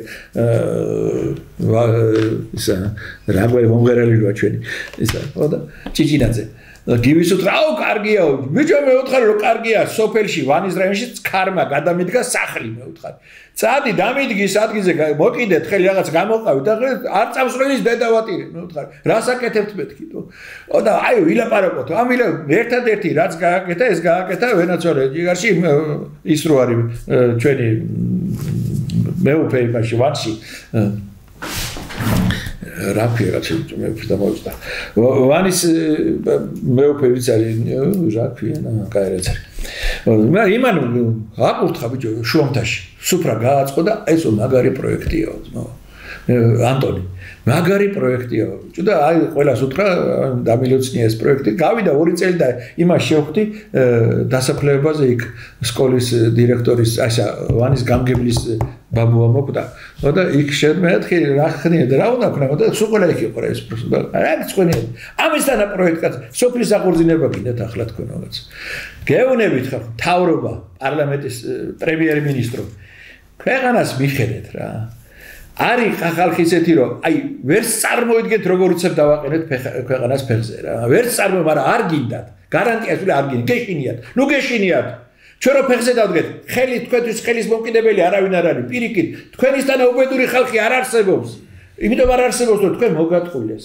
ისა რაგვე მომღერალი როა ჩვენი ისა ხო და ჭიჭინაძე გივის უთრაო კარგია ბიჭო მე ვუთხარი რომ კარგია სოფელში ვანის რაიონში ქარმა გადამიდგა სახლი მე ვუთხარი წადი დამიდგის ადგილზე მოკიდეთ ხელი რაღაც გამოყავით და არ წამსვლელის დედავატირე მე ვუთხარი რას აკეთებთ მეთქი თუ და აი ვილაპარაკოთ ამ ვილა ერთადერთი რაც გააკეთა ეს გააკეთა ვენაცვალე ჯიგარში ის რო არის ჩვენი მეუფე იმაში ვანში რაფი რაც მე ვფრდა მოვიდა ვანის მეუფე ვიც არის რაფია კაი რაც არის მე იმან აკურთხა ბიჭო შუამთაში სუფრა გააწყო და ეს მაგარი პროექტია ანტონი მაგარი პროექტია ბიჭო და აი ყველას უთხრა დამილოცნია ეს პროექტი გავიდა ორი წელი და იმას შევხვდი დასაფლავებაზე იქ სკოლის დირექტორის ასა ვანის გამგებლის ბაბუა მოკვდა და იქ შემეთქი რა ხნია და რა უნდა ქნა და სულ ყველა იქ იყო ეს პროცესი რა წვენი ამისთან პროექტად სოფლის აღორძინება გინდათ ახლა თქვენ რაღაც გეუნებით ხარ თავრობა პარლამენტის პრემიერ-მინისტრო ქვეყანას მიხედეთ რა არის ხალხი ისეთი რომ აი ვერ წარმოიდგენთ როგორ უცებ დავაყენეთ ქვეყანას ფეხზე რა ვერ წარმოი მაგრამ არ გინდათ გარანტია სულ არ გინდათ გეშინიათ ნუ გეშინიათ ჩვენ რო ფეხზე დავდგეთ, ხელი თქვენთვის ხელის მომკიდებელი არავინ არ არის, პირიქით, თქვენისთანა უბედური ხალხი არ არსებობს. იმიტომ არ არსებობს, რომ თქვენ მოგატყუილეს.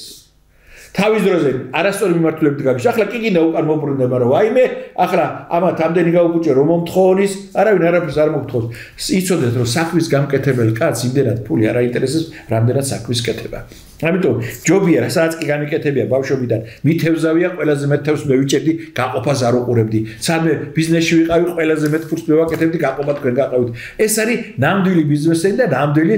თავის დროზე არასწორი მიმართულებით გაგიშ. ახლა კი გინდა უკან მომბრუნდება, რომ ვაიმე, ახლა ამათ ამდენი გაუგუჭე რომ მომთხოვნის, არავინ არაფერს არ მომთხოვს. იცოდეთ, რომ საქმის გამკეთებელ კაცს იმდენად ფული არ აინტერესებს, რამდენად საქმის კეთება. ამიტომ ჯობია, რასაც კი გამიკეთებია ბავშვობიდან, მithევზავია, ყველაზე მეტ თევს მე ვიჭერდი, გაყოფას არ უყურებდი. სადმე ბიზნესში ვიყავი, ყველაზე მეტ ფულს მე ვაკეთებდი, გაყოფა თქვენ გაყავით. ეს არის ნამდვილი ბიზნესმენი და ნამდვილი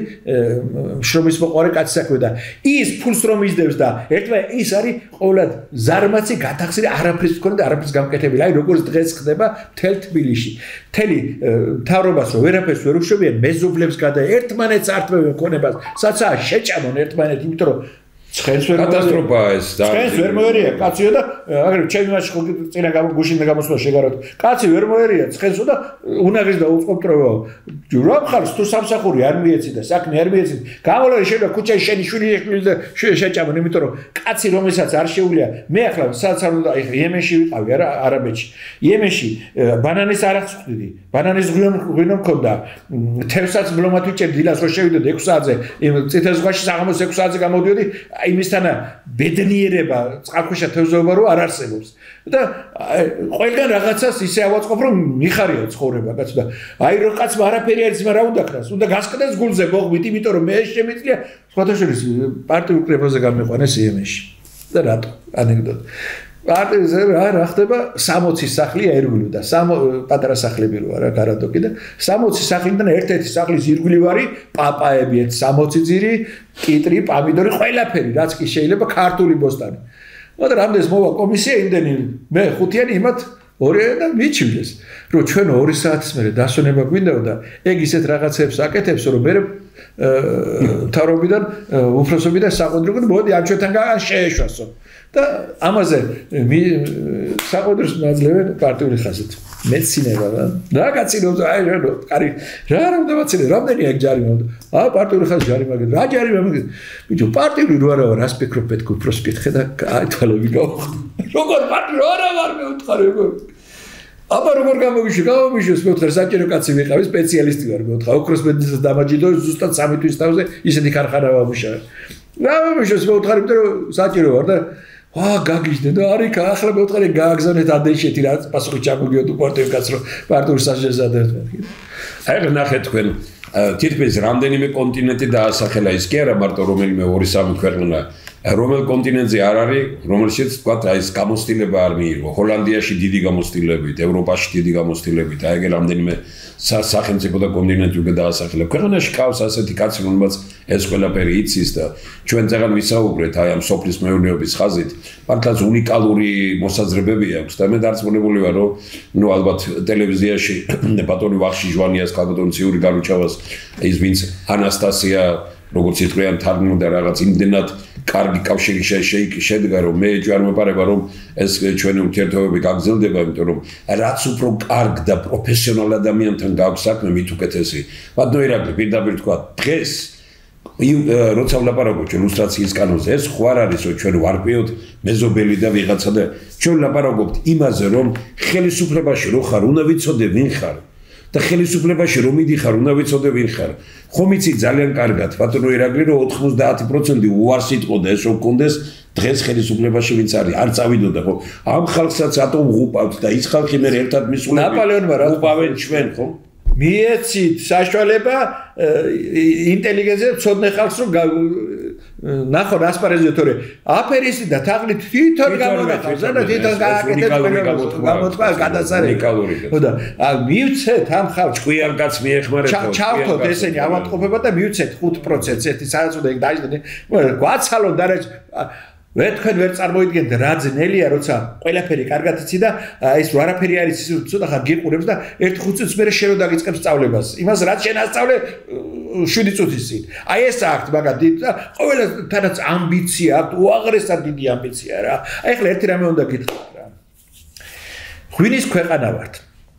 შრომის მოყვარე კაცის საქმე და ის ფულს რომ იზდევს და ერთმანეთს ის არის ყოველად ზარმაცი გათახსილი არაფრის მქონე და არაფრის გამკეთებელი. აი როგორც დღეს ხდება მთელ თბილისში. მთელი მთავრობას რომ ვერაფერს ვერ უშვებიან, მეზობლებს გადა ერთმანეთს ართმევენ მქონებას, საცაა შეჭამონ ერთმანეთს, იმიტომ რომ ცხენს ვერ კატასტროფაა ეს და ცხენს ვერ მოერია კაციო და აგრე ჩემი მაშინ ხო წინა გუშინდა გამოსვლა შეგაროთ. კაცი ვერ მოერია ცხენსო და უნაღის და უწყობტრებაო. რა მხარს თუ სამსახური არ მიეცი და საქმე არ მიეცი, გამოლოდი შეიძლება ქუჩაში შენი შვილი ეშვილი და შეჭამონ, იმიტომ რომ კაცი რომელსაც არ შეუძლია. მე ახლა სადაც არ უნდა ეხლა იემენში ვიყავი არა არაბეთში. იემენში ბანანის არ აღწვდიდი. ბანანის ღვინო მქონდა. თევსაც ბლომად ვიჭერდი დილას რომ შევიდოდი ექვსი საათზე. წითელ ზღვაში საღამოს ექვსი საათზე გამოდიოდი. იმისთანა ბედნიერება წყალქვეშა თევზაობა რო არ არსებობს და ყველგან რაღაცას ისე ავაწყობ რომ მიხარია ცხოვრება კაცო და აი რო კაცმა არაფერი არის მაგრამ რა უნდა ქნას უნდა გასკდეს გულზე ბოღმით იმიტომ რომ მე შემიძლია სხვათაშორის პარტიულ კრებაზე გამიყვანეს იემენში და რატო ანეკდოტა პარტიზე რა რა ხდება სამოცი სახლი აირგული და პატარა სახლები რო არა გარადოკი და სამოცი სახლიდან ერთ-ერთი სახლის ირგვლივ არის პაპაები სამოცი ძირი კიტრი პამიდორი ყველაფერი რაც კი შეიძლება ქართული ბოსტანი მაგრამ რამდენს მოვა კომისია იმდენი მე ხუთიანი იმათ ორი და მიჩვიდეს რომ ჩვენ ორი საათის მერე დასვენება გვინდაო და ეგ ისეთ რაღაცებს აკეთებს რომ მე თავრობიდან უფროსობიდან საყუდრიგო მოდი ამ ჩვენთან შეეშვასო და ამაზე საყუდრს მაძლევენ პარტიული ხაზით მეცინება რა რა გაცინოთ აი რა კარი რა რა უნდა მაცინე რამდენი აქ ჯარიმა ა პარტიული ხაზი ჯარიმა რა ჯარიმა ბიჭო პარტიული რო არა რას ფიქრობ პეთქო უფროს კითხე და აი თვალები გავხდი როგორ პარტიული არა ვარ მე უთხარი როგორ აბა როგორ გამოვიშვი გამოვიშვი მე უთხარ საჭირო კაცი ვიყავი სპეციალისტი ვარ მე უთხარ ოქროს მედიცინას დამაჯიდო ზუსტად სამი თვის თავზე ისეთი ქარხანა ვამუშავე გამოვიშვი მე უთხარი იმიტომ რომ საჭირო ვარ და ვა გაგიჟდე და არიქა ახლა მე უთხარი გააგზავნეთ ადეშეთი რა პასუხი ჩამოგიოთ პარტიული კაც რომ პარტიულ სასჯელს ადერთ აი ნახეთ თქვენ თითქმის რამდენიმე კონტინენტი დაასახელა ის კი არა მარტო რომელიმე ორი სამი ქვეყანა რომელ კონტინენტზე არ არის რომელშიც თქვა აი ეს გამოცდილება არ მიიღო ჰოლანდიაში დიდი გამოცდილებით ევროპაში დიდი გამოცდილებით აი ეგ რამდენიმე სახელმწიფო და კონტინენტი უკვე დაასახელა ქვეყანაში ყავს ასეთი კაცი რომელმაც ეს ყველაფერი იცის და ჩვენ წაღან ვისაუბრეთ აი ამ სოფლის მეურნეობის ხაზით მართლაც უნიკალური მოსაზრებები აქვს და მე დარწმუნებული ვარ რომ ნუ ალბათ ტელევიზიაში ბატონი ვახში ჟვანიას ქალბატონი ციური განუჩავას ის ვინც ანასტასია როგორც იტყვიან თარგმნიდა რაღაც იმდენად კარგი კავშირი შედგა რომ მე ჯერ მეპარება რომ ეს ჩვენი ურთიერთობები გაგრძელდება იმიტომ რომ რაც უფრო კარგ და პროფესიონალ ადამიანთან გაქვს საქმე მით უკეთესი ბატონო ირაკლი პირდაპირ თქვა დღეს როცა ვლაპარაკობ ჩვენ ლუსტრაციის კანონზე ეს ხო არ არის რომ ჩვენ ვარკვიოთ მეზობელი და ვიღაცა და ჩვენ ვლაპარაკობთ იმაზე რომ ხელისუფლებაში რო ხარ უნდა ვიცოდე ვინ ხარ და ხელისუფლებაში რომ მიდიხარ უნდა ვიცოდე ვინ ხარ ხომ იცი ძალიან კარგად ბატონო ირაკლი რომ ოთხმოცდაათი პროცენტი უარს იტყოდა ეს რომ კონდეს დღეს ხელისუფლებაში ვინც არის არ წავიდოდა ხო ამ ხალხსაც ატომ ღუპავთ და ის ხალხი მე ერთად მისულები ნაპოლეონმა რა უყავენ ჩვენ ხო მიეცით საშუალება ინტელიგენცია ცოდნე ხალხს რომ ნახო რასპარეზზე თორე აფერისტი და თაღლით თვითონ გამონახავს და თვითონ გააკეთებს გამოთქვა გადასარევი ხო და მივცეთ ამ ხალხს ჭკვიან კაც მიეხმარებათ ჩავთოთ ესენი ავადმყოფება და მივცეთ ხუთ პროცენტს ერთი სადაც უნდა ეგ დაიჯდე გვაცალონ და მე თქვენ ვერ წარმოიდგენთ რა ძნელია როცა ყველაფერი კარგად იცი და ეს რა არაფერი არის ის ცოტა ხარ გიყურებს და ერთი ხუთ წუთს მერე შენ რო დაგიწყებს სწავლებას იმას რაც შენ ასწავლე შვიდი წუთის წინ აი ეს აქვს მაგა დიდ და ყოველთანაც ამბიცია აქვს უაღრესად დიდი ამბიცია რა აი ახლა ერთი რამე უნდა გითხრათ რა ღვინის ქვეყანა ვართ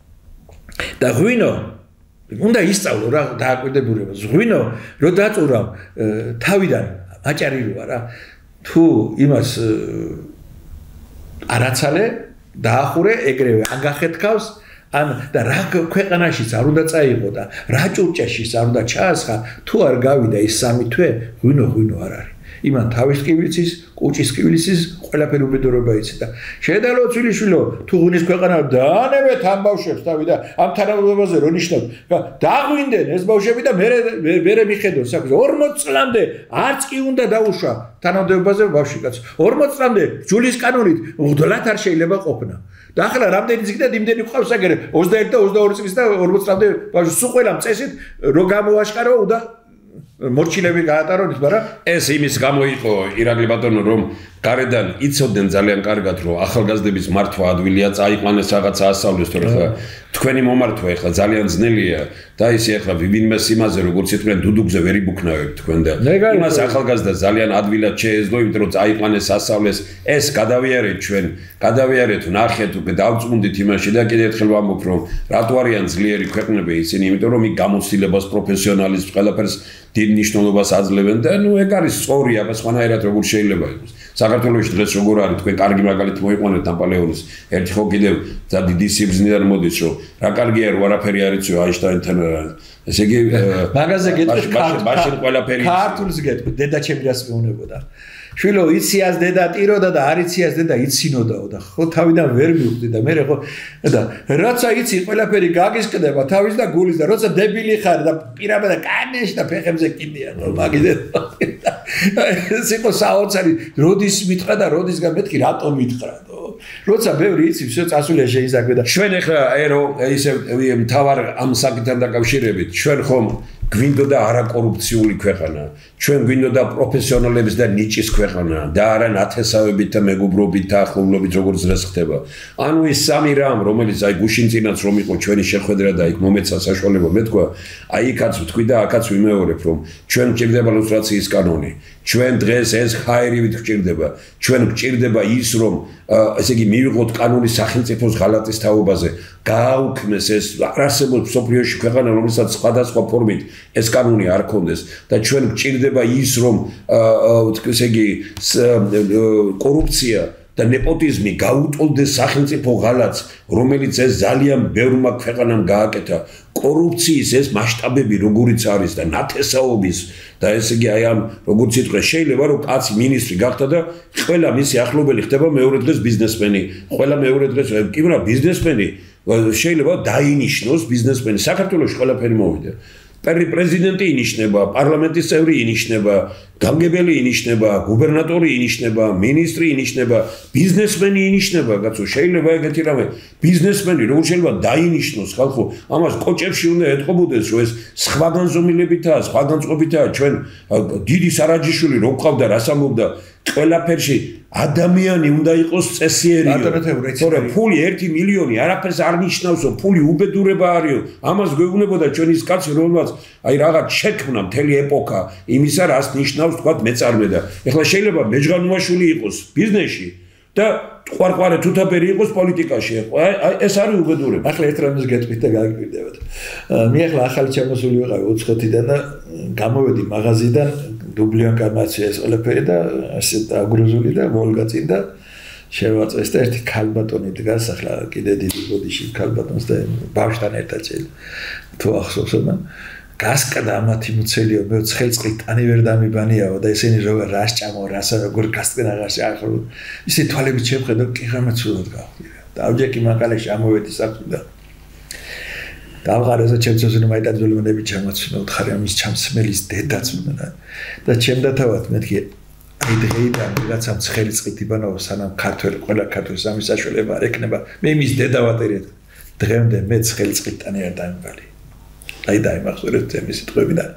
და ღვინო უნდა ისწავლო რა დააკვირდებულებას ღვინო რო დაწურავ თავიდან აჭარი როა რა თუ იმას არაცალე დაახურე ეგრევე აგახეთქავს ან და რა ქვეყანაშიც არ უნდა წაიღო და რა ჭურჭაშიც არ უნდა ჩაასხა თუ არ გავიდა ის სამი თვე ღვინო ღვინო არ არის იმან თავის ტკივილიცის კუჭის ტკივილიცის ყველაფერი უბედურება იცოდა შედალო ცვილიშვილო თუ ღვინის ქვეყანა დაანებეთ ამ ბავშვებს თავი და ამ თანამდებობაზე რო ნიშნავთ დაღვინდნენ ეს ბავშვები და მე მე მიხედო საქმე ორმოც წლამდე არც კი უნდა დაუშვა თანამდებობაზე ბავშვი კაცო ორმოც წლამდე ჯულის კანონით მღვდლად არ შეიძლება ყოფნა და ახლა რამდენი წიგნი და იმდენი ყავს აგერე ოცდაერთი და ოცდაორი წლის და ორმოც წლამდე ბავშვი სულ ყველა წესით რო გამოაშკარო და მორჩილები გაატაროთ, მაგრამ ეს იმის გამო იყო ირაკლი ბატონო რომ გარედან იცოდნენ ძალიან კარგად რომ ახალგაზრდების მართვა ადვილია წაიყვანეს რაღაცა ასწავლეს თორე ხა თქვენი მომართვა ეხლა ძალიან ძნელია და ისე ეხლა ვინმე სიმაზე როგორც იტყვიან დუდუგზე ვერ იბუქნავებთ თქვენ და იმას ახალგაზრდა ძალიან ადვილად შეეძლო იმიტომ რომ წაიყვანეს ასწავლეს ეს გადავიარეთ ჩვენ გადავიარეთ ნახეთ უკვე დავწმუნდით იმაში და კიდევ ერთხელ ვამბობ რომ რატო არიან ძლიერი ქვეყნები ისინი იმიტომ რომ იქ გამოცდილებას პროფესიონალიზმს ყველაფერს დიდ მნიშვნელობას აძლევენ და ნუ ეგ არის სწორი აბა სხვანაირად როგორ შეიძლება იყოს საქართველოში დღეს როგორ არის თქვენ კარგი მაგალითი მოიყვანეთ ნაპოლეონის ერთი ხო კიდევ და დიდი სიბრძნიდან მოდის რომ რა კარგია რომ არაფერი არ იცი აინშტაინთან ესე იგი მაგაზე გეტყვით მაშინ ყველაფერი ქართულს გეტყვით დედაჩემი რას მეუნებოდა შვილო იციას დედა ტიროდა და არ იციას დედა იცინოდაო და ხო თავიდან ვერ მივხვდი და მე ხო და რაცა იცი ყველაფერი გაგისკდება თავის და გულის და როცა დებილი ხარ და პირაბა და კანეში და ფეხებზე კიდია ხო მაგიდე ეს იყო საოცარი როდის მითხრა და როდისგან მეთქი რატომ მითხრა როცა ბევრი იცი всё წასულია შეიზაგვე და ჩვენ ახლა ერო ისე მთავარ ამ საკითხთან დაკავშირებით ჩვენ ხომ გვინდოდა არაკორუფციული ქვეყანა ჩვენ გვინდოდა პროფესიონალების და ნიჭის ქვეყანა და არა ნათესავებით და მეგობრობით და ახლობლობით როგორც დღეს ხდება ანუ ის სამი რამ რომელიც აი გუშინწინაც რომ იყო ჩვენი შეხვედრა და იქ მომეცა საშუალება მეთქვა აი იქაც ვთქვი და აქაც ვიმეორებ რომ ჩვენ გვჭირდება ლუსტრაციის კანონი ჩვენ დღეს ეს ხაერივით გვჭირდება ჩვენ გვჭირდება ის რომ ესე იგი მივიღოთ კანონის სახელმწიფოს ღალატის თაობაზე გააუქმეს ეს არასებობს სოფლიოში ქვეყანა რომელსაც სხვადასხვა ფორმით ეს კანონი არ ქონდეს და ჩვენ გვჭირდება ის რომ ესე იგი კორუფცია და ნეპოტიზმი გაუტოლდეს სახელმწიფო ღალატს რომელიც ეს ძალიან ბევრმა ქვეყანამ გააკეთა კორუფციის ეს მასშტაბები როგორიც არის და ნათესაობის და ესე იგი აი ამ როგორც იტყვე შეიძლება რომ კაცი მინისტრი გახდა და ყველა მისი ახლობელი ხდება მეორე დღეს ბიზნესმენი ყველა მეორე დღეს კი რა ბიზნესმენი შეიძლება დაინიშნოს ბიზნესმენი საქართველოს ყველაფერი მოვიდა პრეზიდენტი ინიშნება პარლამენტის წევრი ინიშნება გამგებელი ინიშნება გუბერნატორი ინიშნება მინისტრი ინიშნება ბიზნესმენი ინიშნება კაცო შეიძლება ეგეთი რამე ბიზნესმენი როგორ შეიძლება დაინიშნოს ხალხო ამას კოჭებში უნდა ეთყობოდეს რომ ეს სხვა განზომილებითაა სხვა განწყობითაა ჩვენ დიდი სარაჯიშვილი რო ყავდა რას ამბობდა ყველაფერში ადამიანი უნდა იყოს წესიერიო თორე ფული ერთი მილიონი არაფერს არ ნიშნავსო ფული უბედურება არისო ამას გვეუბნებოდა ჩვენი კაცი რომელსაც აი რაღაც შექმნა მთელი ეპოქა იმისა რას ნიშნავს თქვა მეწარმე და ეხლა შეიძლება მეჯღანუაშვილი იყოს ბიზნესში და ყვარყვარე თუთაფერი იყოს პოლიტიკაში აი ეს არის უბედურება ახლა ერთ რამეს გეტყვით და გაგიკვირდებათ მე ახლა ახალი ჩამოსული ვიყავი ოცხოთიდან და გამოვედი მაღაზიიდან დუბლიან კამაცია ეს ყველაფერი და ასე აგრუზული და ვოლგაწინ და შევაწეს და ერთი ქალბატონი დგას ახლა კიდე დიდი ბოდიში ქალბატონს და ბავშვთან ერთად წელი თუ ახსოვს და გასკდა ამათი მუცელიო მე ცხელ წყლით ტანი ვერ დამიბანიაო და ესენი როგორ რას ჭამო რასა როგორ გასკდა აღარში ახლა ისე თვალებით შეხედო კი ღამე ცუდად გავხდი და ავჯექი მანკალეში ამოვედი საქმე და დავღარაზე ჩემცოსინო მაიტაძულმენები ჩამაცნო უთხარი ამის ჩამსმელის დედაც უნდა და ჩემდათავად მეთქი აი დღეიდან ვიღაცამ ცხელი წყლით იბანაო სანამ ქართველი ყველა ქართველი სამი საშუალება არ ექნება მე მის დედავატერიეთ დღემდე მე ცხელი წყლით ტანი არ დამიბალი აი დაიმახსოვრეთ ჩემი სიტყვები და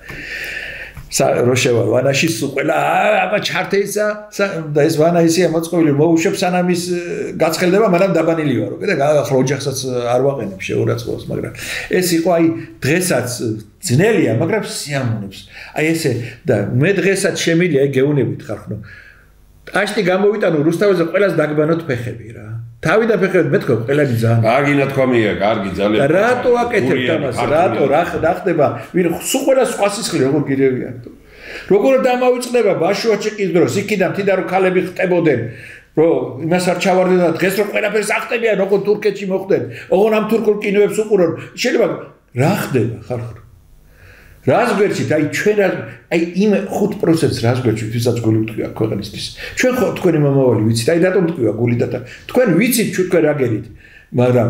რო შევალ ვანაში სულ ყველა აბა ჩარტეისა და ეს ვანაისია მოწყობილი მოუშვებს სანამ ის გაცხელდება მაგრამ დაბანილი ვარო და ახლა ოჯახსაც არ ვაყენებ შეურაცხყოფს მაგრამ ეს იყო აი დღესაც ძნელია მაგრამ სიამოვნებს აი ესე და მე დღესაც შემილია აი გეუნებით ხარ ხო აშტი გამოვიტანო რუსთაველზე ყველას დაგბანოთ ფეხები რა თავიდან ფეხები მეთქო ყველანი ძალიან კარგი ნათქვამია კარგი ძალიან რატო აკეთებთ ამას რატო რა ხდება ვინ სულ ყველა სხვა სისხლი როგორ გირევიან როგორ დამავიწყდება ბაშუაჩიკის დროს იქიდან თიდა რო ქალები ხტებოდნენ რომ იმას არ ჩავარდე და დღეს რომ ყველაფერს ახტებიან, ოღონ თურქეთში მოხდნენ, ოღონ ამ თურქულ კინოებს უყურონ. შეიძლება რა ხდება ხალხო? რას გვერდით, აი ჩვენ აი იმ ხუთ პროცენტს რას გვერდით, ვისაც გული ვთქვია ქვეყნისთვის. ჩვენ ხო თქვენი მომავალი ვიცით, აი რატომ თქვია გული და თქვენ ვიცით თქვენ რა გერით, მაგრამ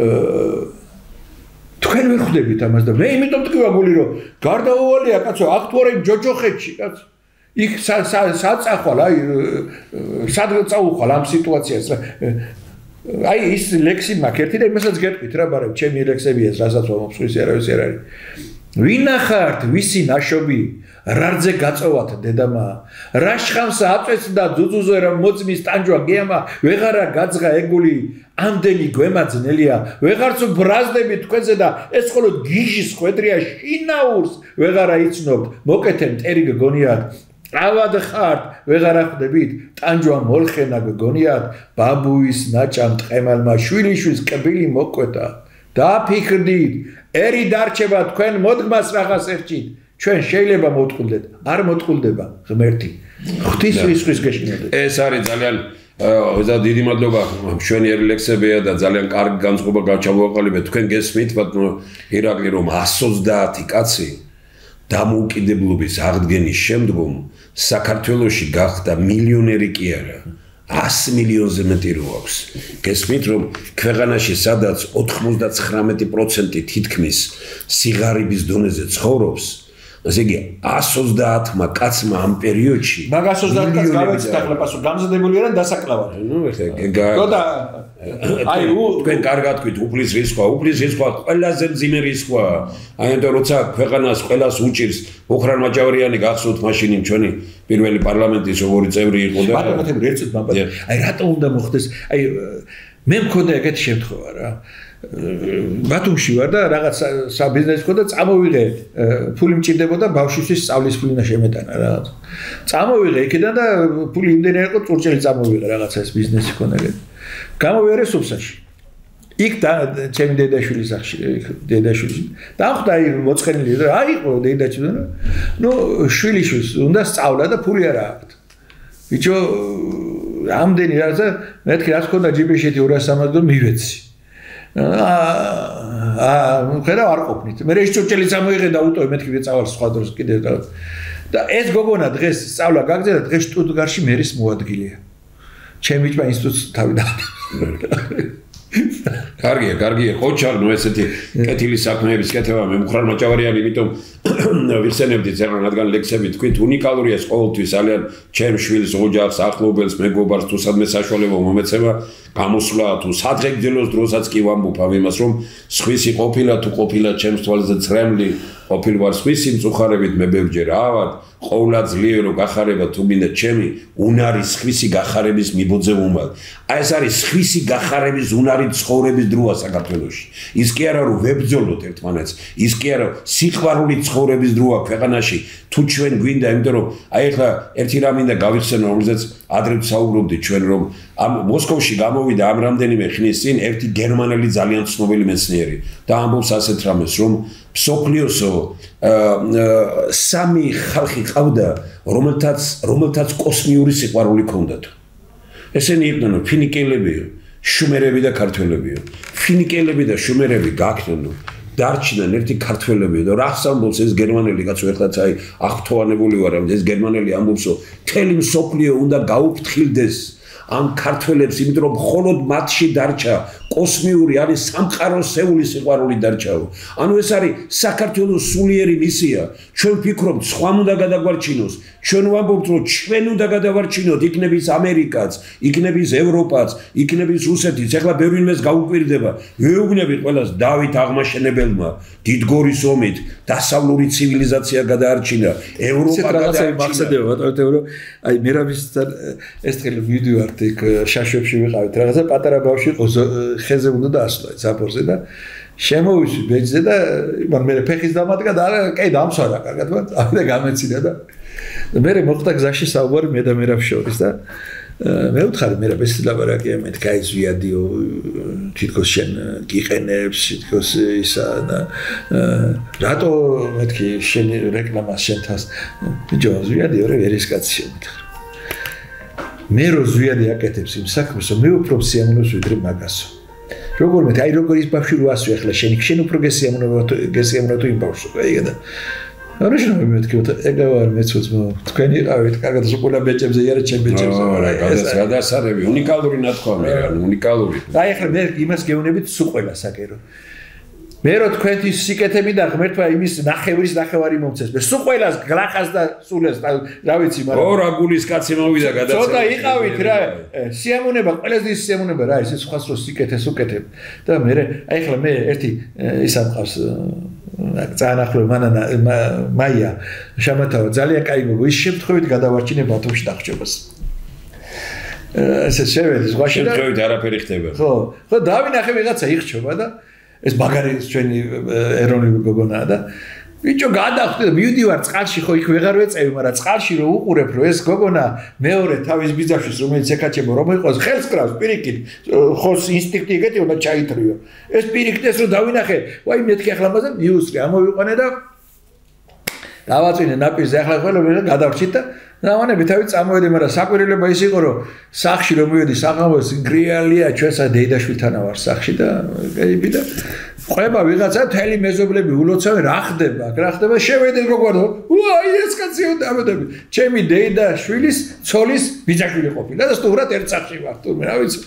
თქვენ ვერ ხვდებით ამას და მე იმიტომ თქვია გული რომ გარდაუვალია კაცო, აქ თუ არა იმ ჯოჯოხეთში კაცო. იქ საწახვალ, აი სად წაუხვალ ამ სიტუაციას. აი ის ლექსი მაქვს ერთი და იმასაც გეტყვით რა, მაგრამ ჩემი ლექსებია, რასაც მომსხვის არავის არ არის. ვინახართ, ვისი ნაშობი, რარძე გაწოვათ დედამა, რა შხამს აწვეს და ძუძუზე რა მოწმის ტანჯვა გეამა, ვეღარა გაძღა ეგული, ამდენი გვემაძნელია, ვეღარც ბრაზდები თქვენზე და ეს ხოლო გიჟის ხვედრია შინაურს, ვეღარა იცნობთ, მოკეთე მტერი გგონიათ, ავად ხართ, ვეღარ ხვდებით, ტანჯვა მოლხენა გგონიათ, ბაბუის ნაჭამ ტყემალმა შვილიშვილს კბილი მოკვეთა, დაფიქრდით, ერი დარჩება თქვენ მოდგმას რაღაც ერჩით, ჩვენ შეიძლება მოვტყულდეთ, არ მოვტყულდება ღმერთი. ღვთის რისხვის გეშინოდეთ. ეს არის ძალიან და დიდი მადლობა მშვენიერი ლექსებია და ძალიან კარგი განწყობა გაჩავაყალიბეთ. თქვენ გესმით, ბატონო ირაკლი, რომ εκατს ოცდაათი კაცი დამოუკიდებლობის აღდგენის შემდგომ საქართველოში გახდა მილიონერი კი არა. ას მილიონზე მეტი რო აქვს. გესმით, რომ ქვეყანაში სადაც ოთხმოცდათხრამეტი პროცენტი თითქმის სიღარიბის დონეზე ცხოვრობს, ასე იგი εκατს ოცდაათმა კაცმა ამ პერიოდში მაგას ოცდაათ კაცს გავეცით ახლა პასუხი გამზადებული არიან დასაკლავად. ნუ ეხლა და აი თქვენ კარგად თქვით, უფლის რისხვა, უფლის რისხვა ყველაზე მძიმე რისხვა. აი ამიტომ როცა ქვეყანას ყველას უჭირს, ოხრან მაჭავარიანი გახსოვთ მაშინ იმ ჩვენი პირველი პარლამენტის როგორი წევრი იყო და ბატონო ერთად ბაბა. აი რატომ უნდა მოხდეს? აი მე მქონდა ეგეთი შემთხვევა რა. ბათუმში ვარ და რაღაც საბიზნესი ქონდა, წამოვიღე, ფული მჭირდებოდა ბავშვისთვის სწავლის ფული უნდა შემეტანა რაღაც. წამოვიღე იქიდან და ფული იმდენი იყო, წურჭელი წამოვიღე რაღაცა ეს ბიზნესი ქონდა ეგეთი. გამოვიარე სუფსაში. იქ და ჩემი დედაშვილის სახში, დედაშვილის. დახვდა აი მოწყენილი და აიყო დედაჩი და ნუ შვილიშვილს უნდა სწავლა და ფული არა აქვს. ბიჭო, ამდენი რაღაცა მეთქი რაც ქონდა ჯიბეში ორას სამას და მივეცი. აა, ხედავ არ ყოფნით. მე ეს ჭურჭელი წამოიღე და უტოვე მეთქი ვეწავალ სხვა დროს კიდე და და ეს გოგონა დღეს სწავლა გაგზა და დღეს შტუტგარტში მერის მოადგილეა. ჩემი ჭმა ინსტიტუტს თავი და კარგია, კარგია, ხოჩარ, ნუ ესეთი კეთილი საქმეების კეთება მე მუხრან მაჭავარიანი, იმიტომ ვიხსენებდით ზერან რადგან ლექსები თქვით, უნიკალურია ყოველთვის ძალიან ჩემ შვილს, ოჯახს, ახლობელს, მეგობარს თუ სადმე საშუალება მომეცემა გამოსვლა თუ სადღეგრძელოს დროსაც კი ვამბობ ამ იმას, რომ სხვისი ყოფილა თუ ყოფილა ჩემს თვალზე ცრემლი ყოფილ ვარ სხვისი მწუხარებით მე ბევრჯერ ავად ყოვლა ძლიერო გახარება თუ მინდა ჩემი უნარის სხვისი გახარების მიბოძებումად. აი ეს არის სხვისი გახარების უნარი ცხოვრების დროა საქართველოში. ის კი არა რომ ვებძოლოთ ერთმანეთს, ის კი არა სიყვარული ცხოვრების დროა ქვეყანაში თუ ჩვენ გვინდა, იმიტომ რომ აი ახლა ერთი რამ მინდა გავიხსენო, რომელზეც ადრე ვსაუბრობდით ჩვენ, რომ ამ მოსკოვში გამოვიდა ამ რამდენიმე ხნის წინ ერთი გერმანელი ძალიან ცნობილი მეცნიერი და ამბობს ასეთ რამეს, რომ მსოფლიოსო სამი ხალხი ყავდა, რომელთაც რომელთაც კოსმიური სიყვარული ჰქონდათ. ესენი იყვნენ ფინიკიელები, შუმერები და ქართველებია. ფინიკიელები და შუმერები გაქნან, დარჩნენ ერთი ქართველები და რას ამბობს ეს გერმანელი კაცო, ეხლაც აი აღფრთოვანებული ვარ, რომ ეს გერმანელი ამბობსო, მთელი მსოფლიო უნდა გაუფრთხილდეს ამ ქართველებს, იმიტომ რომ მხოლოდ მათში დარჩა კოსმიური არის სამყაროსეული სიყვარული დარჩაო. ანუ ეს არის საქართველოს სულიერი მისია. ჩვენ ვფიქრობთ, სხვამ უნდა გადაგვარჩინოს. ჩვენ ვამბობთ, რომ ჩვენ უნდა გადავარჩინოთ, იქნების ამერიკაც, იქნების ევროპაც, იქნების რუსეთიც. ეხლა ბევრინმეს გაუკვირდება. ვეუბნებით ყველას დავით აღმაშენებელმა, დიდგორის ომით დასავლური ცივილიზაცია გადაარჩინა. ევროპა გადაარჩინა. ბატონო, აი მერაბისთან ეს დღე ვიდეოართ იქ შაშვებში ვიყავით. რაღაცა პატარა ბავშვი იყო ხეზე უნდა დაასვლა ზაფორზე და შემოვიშვი ბეჭზე და იმან მე ფეხის დამადგა და არა კაი დამსვარა კარგად ვარ და გამეცინა და მე მოხდა გზაში საუბარი მე და მერაბ შორის და მე ვთხარი მერაბ ეს ლაბორატორია მე კაი ზვიადიო თითქოს შენ გიყენებს თითქოს ისა და რატო მეთქი შენ რეკლამას შენთას ბიჭო ზვიადიო რა ვერისკაცია მითხრა მე რო ზვიადი აკეთებს იმ საქმეს, მე უფრო სიამოვნებს ვიდრე მაგასო. როგორ მე აი როგორ ის ბავშვი რო ასვი ახლა შენ შენ უფრო გესიამონება გესიამონება თუ იმ ბავშვს აიგედა. არა შენ მე მეთქი ეგა ვარ მეც უძმო თქვენი იყავით კარგად სულ ბეჭებზე იარა ჩემ ბეჭებზე არა გადასარევი უნიკალური ნათქვამი ან უნიკალური აი ახლა მე იმას გეუბნებით სულ ყველა საკერო მე რო თქვენთვის სიკეთე მიდა ღმერთმა იმის ნახევრის ნახევარი მომცეს მე სულ ყველას გლახას და სულეს რა ვიცი მაგრამ ო რა გულის კაცი მოვიდა გადაცემა ცოტა იყავით რა სიამონება ყველაზე სიამონება რა ის სხვას რო სიკეთე სუკეთებ და მე აი ახლა მე ერთი ის ამყავს წაანახლო მანანა მაია შამათავა ძალიან კაი მოგო ის შემთხვევით გადავარჩინე ბათუმში დახჭებას ესე შევედი ზღვაში და შემთხვევით არაფერი ხდება ხო ხო დავინახე ვიღაცა იხჩობა და ეს მაგარი ჩვენი ეროვნული გოგონაა და ბიჭო გადავხვდი და მივდივარ წყალში ხო იქ ვეღარ ვეწევი მაგრამ წყალში რო უყურებ რომ ეს გოგონა მეორე თავის ბიძაშვილს რომელიც ეკაჩებო რომ იყოს ხელს კრავს პირიქით ხოს ინსტინქტი ეგეთი უნდა ჩაითრიო ეს პირიქით ეს რო დავინახე ვაი მეთქი ახლა მაგაზე მიუსწრე ამოვიყვანე და დავაწვინე ნაპირზე ახლა ყველა გადავრჩით და დავანები თავი წამოვედი მაგრამ საკვირელება ის იყო რომ სახში რომ მივედი საღამოს გრიალია ჩვენსა დეიდაშვილთან ვარ სახში და გაიბი და ყვება ვიღაცა თელი მეზობლები ულოცავენ რა ხდება რა ხდება შევედი როგორ ვაი ეს კაცი უნდა ამოდები ჩემი დეიდაშვილის ცოლის ბიძაშვილი ყოფილა და სტუმრად ერთ სახში ვარ თურმე რა ვიცი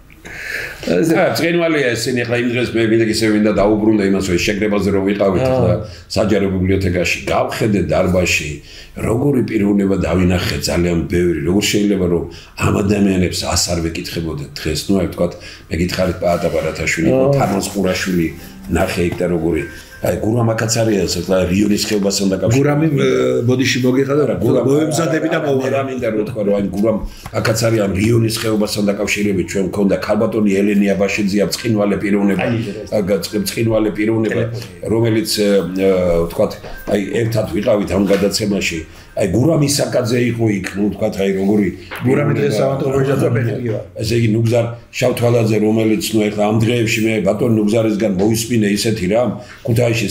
აა წინვალია ესენი ახლა იმ დღეს მე მინდა ისე მინდა დაუბრუნდა იმას რომ შეგრებაზე რომ ვიყავით ახლა საჯარო ბიბლიოთეკაში გავხედე დარბაზში როგორი პიროვნება დავინახე ძალიან ბევრი როგორ შეიძლება რომ ამ ადამიანებს ას არ ვეკითხებოდეთ დღეს ნუ აი თქვა მე გითხარით პაატა ბარათაშვილი თანოს ყურაშვილი ნახე იქ და როგორი აი გურამ აკაცარიას ახლა რიონის ხეობასთან დაკავშირებით გურამი ბოდიში მოგიხადა რა მოემზადები და მოვარა მინდა რომ თქვა რომ აი გურამ აკაცარიან რიონის ხეობასთან დაკავშირებით ჩვენ მქონდა ქალბატონი ელენი აბაშიძე აბწყინვალე პიროვნება აბწყინვალე პიროვნება რომელიც თქვა აი ერთად ვიყავით ამ გადაცემაში აი გურამი საკაძე იყო იქ ნუ თქვა აი როგორი გურამი დღეს ავანტობოჟა წაბენია ესე იგი ნუგზარ შავთვალაძე რომელიც ნუ ახლა ამ დღეებში მე ბატონ ნუგზარისგან მოვისმინე ისეთი რამ ქუთაისში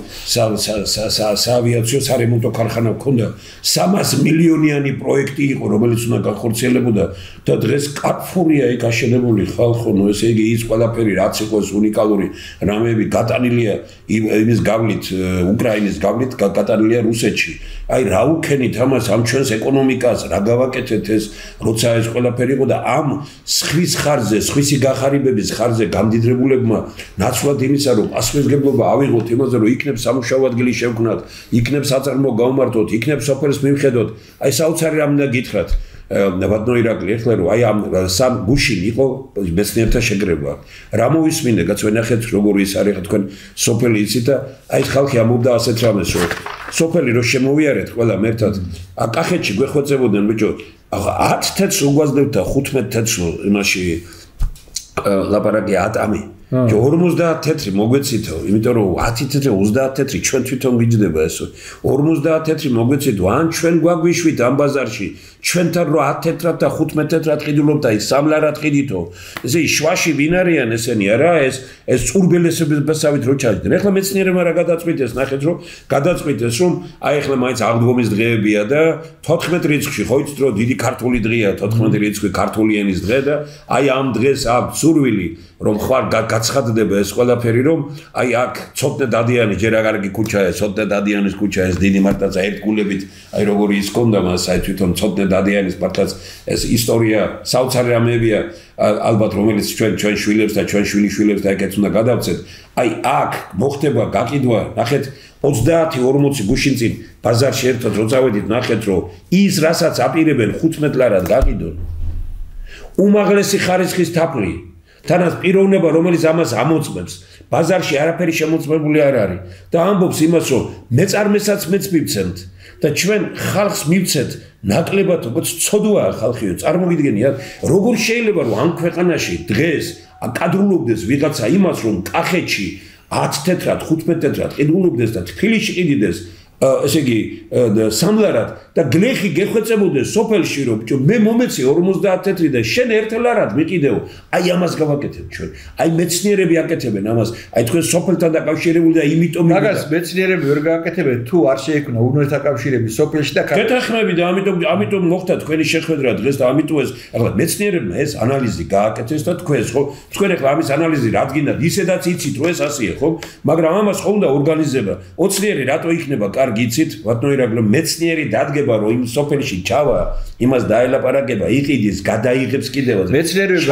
საავიაციო სარემონტო ქარხანა მქონდა სამას მილიონიანი პროექტი იყო რომელიც უნდა განხორციელებოდა და დღეს კაფურია იქ აშენებული ხალხო ნუ ესე იგი ის ყველაფერი რაც იყო ეს უნიკალური რამეები გატანილია იმის გავლით უკრაინის გავლით გატანილია რუსეთში აი რა უქენით ამას ამ ჩვენს ეკონომიკას რა გავაკეთეთ ეს როცა ეს ყველაფერი იყო და ამ სხვის ხარზე სხვისი გახარიბების ხარზე გამდიდრებულებმა ნაცვლად იმისა რომ პასუხისმგებლობა ავიღოთ იმაზე რომ იქნებ სამუშაო ადგილი შევქმნათ იქნებ საწარმო გავმართოთ იქნებ სოფელს მივხედოთ აი საოცარი რამ უნდა გითხრათ ბატონო ირაკლი ეხლა რომ აი ამ სამ გუშინ იყო მეცნიერთა შეგრება რა მოვისმინე კაც ვენახეთ როგორ ის არის ხა თქვენ სოფელი იცით და აი ხალხი ამობდა ასეთ რამეს რომ სოფელი რო შემოვიარეთ ყველა მერთად კახეთში გვეხვეწებოდნენ ბიჭო ათ თეთრს უგვაძლებთ და ხუთმეტ თეთრს იმაში ლაპარაკი ატამი ორმოცდაათ თეთრი მოგვეცითო იმიტომ რომ ათი თეთრი ოცდაათ თეთრი ჩვენ თვითონ გიჯდება eso ორმოცდაათ თეთრი მოგვეცითო ან ჩვენ გვაგვიშვით ამ ბაზარში ჩვენთან რო ათ თეთრად და ხუთმეტ თეთრად ყიდულობთ აი სამლარად ყიდითო ესე შვაში ვინ არიან ესენი არა ეს ეს წურბელესებებსავით რო ჩაჯდნენ ეხლა მეცნიერებმა რა გადაწყვიტეს ნახეთ რომ გადაწყვიტეს რომ აი ეხლა მაინც აღდგომის დღეებია და თოთხმეტ რიცხვში ხო იცით რომ დიდი ქართული დღეა თოთხმეტ რიცხვი ქართული ენის დღე და აი ამ დღეს აქვს სურვილი რომ ხარ გაცხადდება ეს ყველაფერი რომ აი აქ ცოტნე დადიანი ჯერ აგარგი ქუჩაა ცოტნე დადიანის ქუჩა ეს დიდი მარტაცა ერთგულებით აი როგორი ის კონდა მას აი თვითონ ცოტნე დადიანის მართლაც ეს ისტორია საოცარი რამეებია ალბათ რომელიც ჩვენ ჩვენ შვილებს და ჩვენ შვილიშვილებს და ეგეც უნდა გადავცეთ აი აქ მოხდება გაყიდვა ნახეთ ოცდაათი ორმოცი გუშინ წინ ბაზარში ერთად რო წავედით ნახეთ რომ ის რასაც აპირებენ ხუთმეტ ლარად გაყიდონ უმაღლესი ხარისხის თაფლი თანაც პიროვნება რომელიც ამას ამოწმებს ბაზარში არაფერი შემოწმებული არ არის და ამბობს იმას რომ მეწარმესაც მეც მივცემთ და ჩვენ ხალხს მივცეთ ნაკლებად როგორც ცოდვაა ხალხიო წარმოგიდგენიათ როგორ შეიძლება რომ ამ ქვეყანაში დღეს აკადრულობდეს ვიღაცა იმას რომ კახეთში ათ თეთრად ხუთმეტ თეთრად ყიდულობდეს და თბილისში ყიდიდეს ესე იგი სამლარად და გლეხი გეხვეწებოდეს სოფელში რომ მე მომეცი ორმოცდაათ თეთრი და შენ ერთ ლარად მიყიდეო აი ამას გავაკეთებ ჩვენ აი მეცნიერები აკეთებენ ამას აი თქვენ სოფელთან დაკავშირებული და იმიტომ მაგას მეცნიერები ვერ გააკეთებენ თუ არ შეექმნა ურთიერთკავშირები სოფელში და გეთახმები და ამიტომ ამიტომ მოხდა თქვენი შეხვედრა დღეს და ამიტომ ეს ახლა მეცნიერებმა ეს ანალიზი გააკეთეს და თქვენ ხო თქვენ ახლა ამის ანალიზი რადგინად ისედაც იცით რომ ეს ასეა ხო მაგრამ ამას ხო უნდა ორგანიზება ოცნიერი რატო იქნება კარგი იცით ბატონო მეცნიერი დადგება რომ იმ სოფელში ჩავა იმას დაელაპარაკება იყიდის გადაიღებს კიდევაც მეცნიერები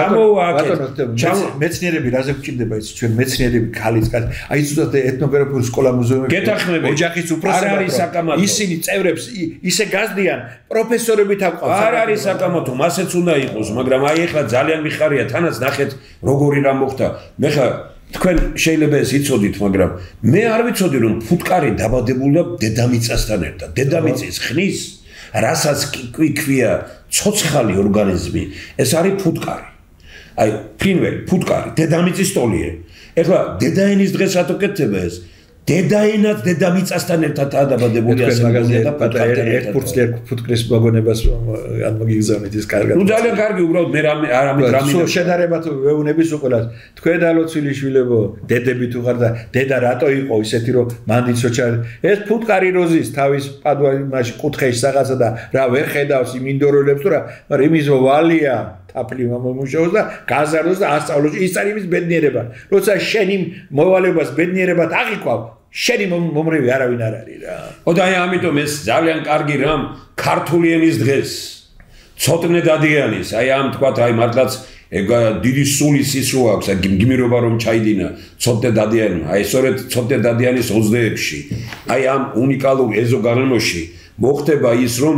ბატონო მეცნიერები რაზე გვჭირდება ის ჩვენ მეცნიერები ქალის აი ზუსტად ეთნოგრაფიული სკოლა მუზეუმები გეთახმები ოჯახის უფროსები არ არის საკამათო ისინი წევრებს ისე გაზდიან პროფესორებით აყვავს არ არის საკამათო მასეც უნდა იყოს მაგრამ აი ახლა ძალიან მიხარია თანაც ნახეთ როგორი რამ მოხდა მე ხა თქვენ შეიძლება ეს იცოდით მაგრამ მე არ ვიცოდი რომ ფუტკარი დაბადებულია დედამიწასთან ერთად დედამიწის ხნის რასაც ქვია ცოცხალი ორგანიზმი ეს არის ფუტკარი აი ფრინველი ფუტკარი დედამიწის ტოლია ეხლა დედაენის დღეს რატო კეთდება ეს დედაენად დედამიწასთან ერთადაა დაბადებული ასე და ფუტკარი ერთ ფურცლერ ფუტკრის მოგონებას ან მოგიგზავნით ის კარგად ნუ ძალიან კარგი უბრალოდ მე რამე არამედ რამე სულ შედარებათ ვეუნების უყოლად თქვენ ალოცვილიშვილებო დედები თუ ხარ და დედა რატო იყო ისეთი რომ მანდიცოჩა ეს ფუტკარი როზის თავის პადუაში კუთხეში რაღაცა და რა ვერ ხედავს იმ ინდოროლებს თუ რა მაგრამ იმის ვალია თაფლი მომუშავოს და გაზარდოს და ასწავლოს ის არის იმის ბედნიერება როცა შენი მოვალებას ბედნიერებად აღიქვავ შენი მომრევი არავინ არ არის რა ო და აი ამიტომ ეს ძალიან კარგი რამ ქართული ენის დღეს ცოტნე დადიანის აი ამ თქვა აი მართლაც ეგ დიდი სულის ის რო აქვს აი გიმირობა რომ ჩაიდინა ცოტნე დადიანი აი სწორედ ცოტნე დადიანის ოცდაექვსში აი ამ უნიკალურ ეზო გარემოში მოხდება ის რომ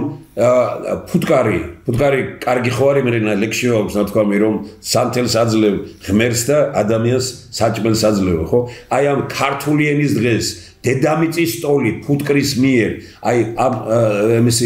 ფუტკარი ფუტკარი კარგი ხო არის მე ლექსი აქვს თქვა მე რომ სანთელს აძლევ ღმერთს და ადამიანს საჭმელს აძლევ ხო აი ამ ქართული ენის დღეს დედამიწის ტოლი ფუტკრის მიერ აი ამ ემისი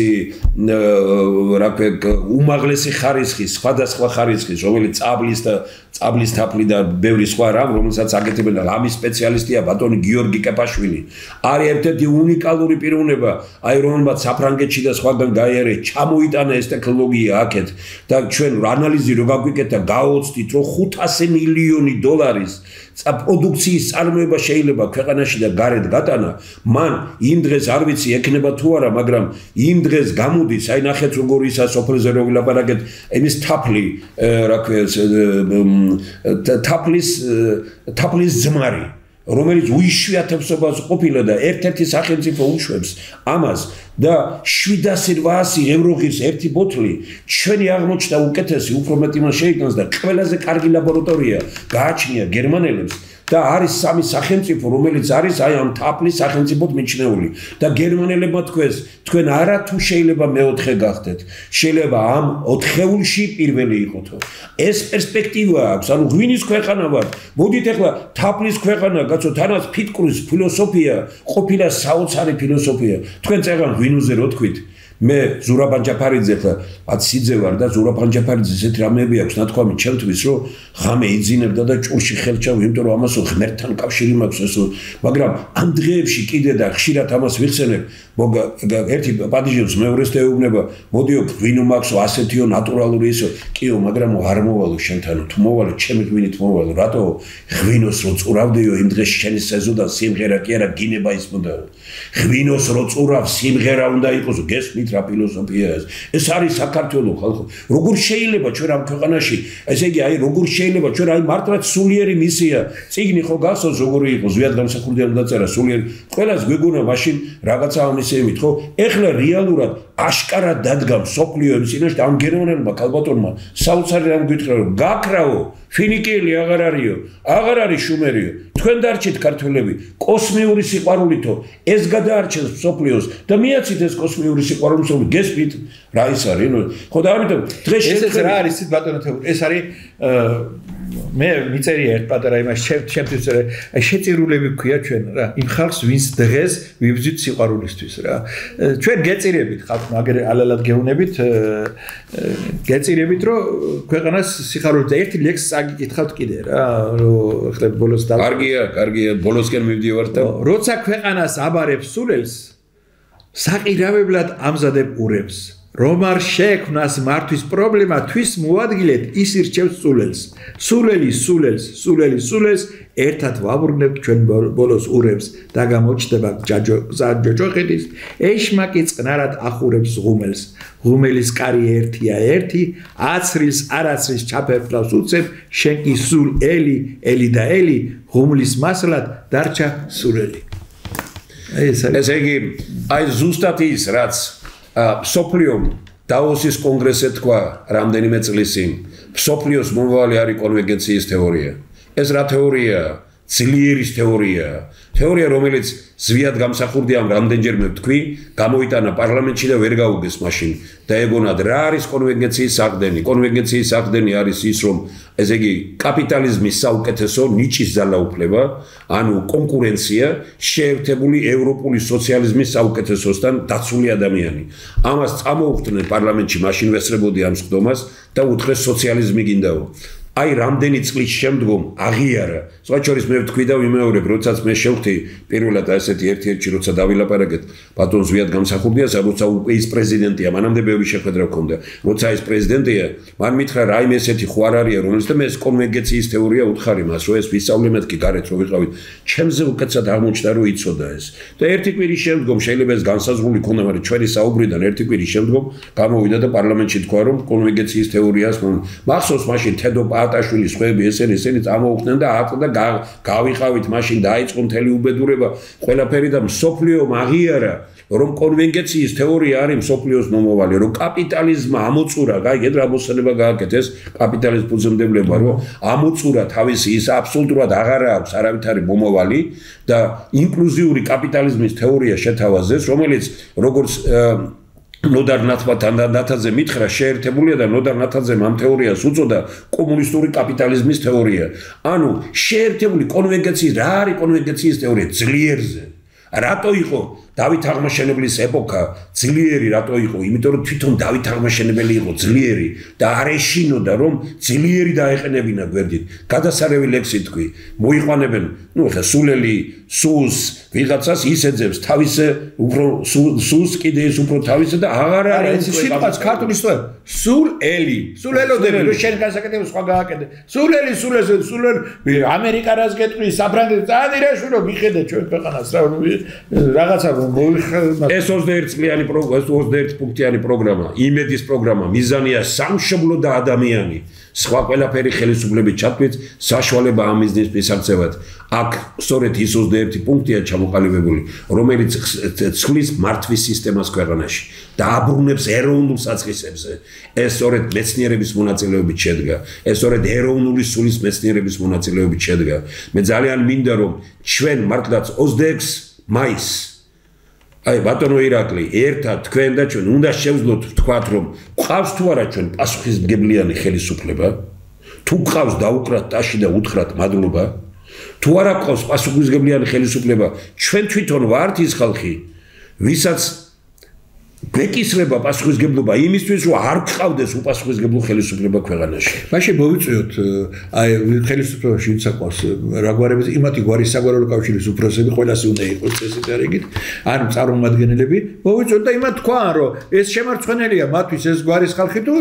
რა ქვია უმაღლესი ხარისხის სხვადასხვა ხარისხის რომელიც წაბლის და წაბლის თაფლი და ბევრი სხვა რამ რომელსაც აკეთებენ ამის სპეციალისტია ბატონი გიორგი კეპაშვილი არის ერთ-ერთი უნიკალური პიროვნება აი რომელმაც საფრანგეთში და სხვაგან გაიარეს ჩამოიტანა ეს ტექნოლოგია აქეთ და ჩვენ ანალიზი რო გაგვიკეთ და გავოცდით რომ ხუთასი მილიონი დოლარის პროდუქციის წარმოება შეიძლება ქვეყანაში და გარეთ გატანა მან იმ დღეს არ ვიცი ექნება თუ არა მაგრამ იმ დღეს გამოდის აი ნახეთ როგორ ისა სოფელზე რო ვილაპარაკეთ იმის თაფლი რა ქვია თაფლის თაფლის ძმარი რომელიც უიშვიათებსობას ყოფილა და ერთ-ერთი სახელმწიფო უშვებს ამას და შვიდასი რვაასი ევროღის ერთი ბოთლი ჩვენი აღმოჩნდა უკეთესი უფრო მეტი მას შეიტანს და ყველაზე კარგი ლაბორატორია გააჩნია გერმანელებს და არის სამი სახელმწიფო რომელიც არის აი ამ თაფლის სახელმწიფოდ მიჩნეული და გერმანელებმა თქვენს თქვენ არა თუ შეიძლება მეოთხე გახდეთ შეიძლება ამ ოთხეულში პირველი იყოთო ეს პერსპექტივა აქვს ანუ ღვინის ქვეყანა ვართ მოდით ახლა თაფლის ქვეყანა კაცო თანაც ფიტკრის ფილოსოფია ყოფილა საოცარი ფილოსოფია თქვენ წეგან ღვინოზე რო თქვით მე ზურაბ ჯაფარიძე ხა აციძე ვარ და ზურაბ ჯაფარიძე ესეთ რამეები აქვს ნათქვამი ჩემთვის რომ ღამე იძინებდა და ჭურში ხელჩავ იმიტომ რომ ამას ღმერთთან კავშირი მაქვს ესო მაგრამ ამ დღეებში კიდე და ხშირად ამას ვიხსენებ მოგა ერთი პადიჟებს მეორეს ეუბნება მოდიო ღვინო მაქვსო ასეთიო ნატურალური ისო კიო მაგრამ არ მოვალო შენთანო თუ მოვალო ჩემი ღვინით მოვალო რატო ღვინოს რო წურავდიო იმ დღეს შენი სეზოდან სიმღერა კი არა გინება ისმოდა ღვინოს რო წურავ სიმღერა უნდა იყოს გესმით რა ფილოსოფია ეს ეს არის საქართველოს ხალხო როგორ შეიძლება ჩვენ ამ ქვეყანაში ესე იგი აი როგორ შეიძლება ჩვენ აი მართლაც სულიერი მისია წიგნი ხო გახსოვს როგორი იყო ზვიად გამსახურდიანი დაწერა სულიერი ყველას გვეგონა მაშინ რაღაცა ამისევით ხო ეხლა რეალურად აშკარად დადგა სოფლიო ემსინაშ და ამ გერმანელმა კალბატონმა საოცარი რამ გითხრა რომ გაქრაო ფინიკიელი აღარ არისო აღარ არის შუმერიო თქვენ დარჩით ქართველები კოსმიური სიყვარულითო ეს გადაარჩენს სოფლიოს და მიაცით ეს კოსმიური სიყვარული სოფლიო გესმით რა ის არის ნუ ხო და ამიტომ დღეს ეს რა არის ცით ბატონო თეორია ეს არის მე მიწერია ერთ პატარა იმას ჩემთვის აი შეწირულები გქვია ჩვენ რა იმ ხალხს ვინც დღეს ვიბრძვით სიყვარულისთვის რა ჩვენ გეწირებით ხალხს მაგერ ალალად გეუნებით გეწირებით რომ ქვეყანას სიხარულით ერთი ლექსს აგიკითხავთ კიდე რა რომ ხლებ ბოლოს და კარგია კარგია ბოლოსკენ მივდივართ და როცა ქვეყანას აბარებს სულელს საყირავებლად ამზადებ ურებს რომ არ შეექმნას მართვის პრობლემა თვის მოადგილეთ ის ირჩევს სულელს სულელი სულელს სულელი სულელს ერთად ვაბრუნებთ ჩვენ ბოლოს ურებს და გამოჩნდება ჯაჯოჯოხეთის ეშმაკი წყნარად ახურებს ღუმელს ღუმელის კარი ერთია ერთი აცრილს არაცრის ჩაფერფლავს უცებ შენ კი სულ ელი ელი და ელი ღუმლის მასლად დარჩა სულელი ესე იგი აი ზუსტად ის რაც სოფლიომ დაოსის კონგრესზე თქვა რამდენიმე წლის წინ სოფლიოს მომავალი არის კონვერგენციის თეორია ეს რა თეორია ძლიერის თეორია თეორია რომელიც ზვიად გამსახურდია ამ რამდენჯერმე თქვი გამოიტანა პარლამენტში და ვერ გაუგეს მაშინ და ეგონად რა არის კონვერგენციის საყრდენი კონვერგენციის საყრდენი არის ის რომ ესე იგი კაპიტალიზმის საუკეთესო ნიჭის ძალაუფლება ანუ კონკურენცია შეერთებული ევროპული სოციალიზმის საუკეთესოსთან დაცული ადამიანი ამას წამოუხდნენ პარლამენტში მაშინ ვესწრებოდი ამ სხდომას და უთხრეს სოციალიზმი გინდაო აი რამდენი წლის შემდგომ აღიარა სხვა შორის მე ვთქვი და ვიმეორებ როდესაც მე შევხვდი პირველად ასეთი ერთ-ერთი როცა დავილაპარაკეთ ბატონ ზვიად გამსახურდიას როცა უკვე ის პრეზიდენტია მანამდე ბევრი შეხვედრა ჰქონდა როცა ის პრეზიდენტია მან მითხრა რაიმე ესეთი ხო არ არია რომელიც და მე ეს კონვერგენციის თეორია უთხარი მას რომ ეს ვისწავლე მეთქი გარეთ რომ ვიყავით ჩემზე უკეთესად აღმოჩნდა რომ იცოდა ეს და ერთი კვირის შემდგომ შეიძლება ეს განსაზღვრული ქონდა მაგრამ ჩვენი საუბრიდან ერთი კვირის შემდგომ გამოვიდა და პარლამენტში თქვა რომ კონვერგენციის თეორიას მახსოვს მაშინ თედო ატაშვილის ხვები ესენი ესენი წამოუხდნენ და ატ და გავიყავით მაშინ დაიწყო მთელი უბედურება ყველაფერი და მსოფლიომ აღიარა რომ კონვერგენციის თეორია არის მსოფლიოს მომავალი რომ კაპიტალიზმმა ამოწურა გაიგეთ რა მოსანება გააკეთეს კაპიტალიზმის ფუძემდებლებმა რომ ამოწურა თავისი ის აბსოლუტურად აღარ აქვს არავითარი მომავალი და ინკლუზიური კაპიტალიზმის თეორია შეთავაზეს რომელიც როგორც ნოდარ ნათაძე მითხრა შეერთებულია და ნოდარ ნათაძემ ამ თეორიას უწოდა კომუნისტური კაპიტალიზმის თეორია. ანუ შეერთებული კონვერგენციის რა არის კონვერგენციის თეორია ძლიერზე. რატო იყო დავით აღმაშენებლის ეპოქა ძლიერი რატო იყო? იმიტომ რომ თვითონ დავით აღმაშენებელი იყო ძლიერი და არ ეშინოდა რომ ძლიერი დაეყენებინა გვერდით. გადასარევი ლექსი თქვი. მოიყვანებენ, ნუ ხა სულელი სულს ვიღაცას ისეძებს თავისე უფრო სულს კიდე ის უფრო თავისე და აღარ არის სიტყვაც ქართული სწორ სულ ელი სულ ელოდები რომ შენ გასაკეთებს სხვა გააკეთე სულელი სულეს სულელი ამერიკა რას გეტყვი საფრანგეთს წადირაშვილო მიხედე ჩვენ ქვეყანას რა რაღაცა ეს ოცდაერთი წლიანი პროგრამა ოცდაერთი პუნქტიანი პროგრამა იმედის პროგრამა მიზანია სამშობლო და ადამიანი სხვა ყველაფერი ხელისუფლებით ჩათვლით საშუალება ამ მიზნის მისაღწევად აქ სწორედ ის ოცდაერთი პუნქტია ჩამოყალიბებული რომელიც ცვლის მართვის სისტემას ქვეყანაში და აბრუნებს ეროვნულ საწყისებზე ეს სწორედ მეცნიერების მონაწილეობით შედგა ეს სწორედ ეროვნული სულის მეცნიერების მონაწილეობით შედგა მე ძალიან მინდა რომ ჩვენ მართლაც ოცდაექვსი მაისს აი ბატონო ირაკლი ერთად თქვენ და ჩვენ უნდა შევძლოთ ვთქვათ რომ გვყავს თუ არა ჩვენ პასუხისმგებლიანი ხელისუფლება თუ გვყავს დაუკრათ ტაში და უთხრათ მადლობა თუ არა გვყავს პასუხისმგებლიანი ხელისუფლება ჩვენ თვითონ ვართ ის ხალხი ვისაც გვეკისრება პასუხისმგებლობა იმისთვის რომ არ გყავდეს უპასუხისმგებლო ხელისუფლება ქვეყანაში. მაშინ მოვიწვიოთ აი ხელისუფლებაში ვინც აყვავს რაგვარების იმათი გვარის საგვარეულო კავშირის უფროსები ყველასი უნდა იყოს წესით არიგით ან წარმომადგენლები მოვიწვიოთ და იმათ თქვა რომ ეს შემარცხვენელია მათთვის ეს გვარის ხალხი თუ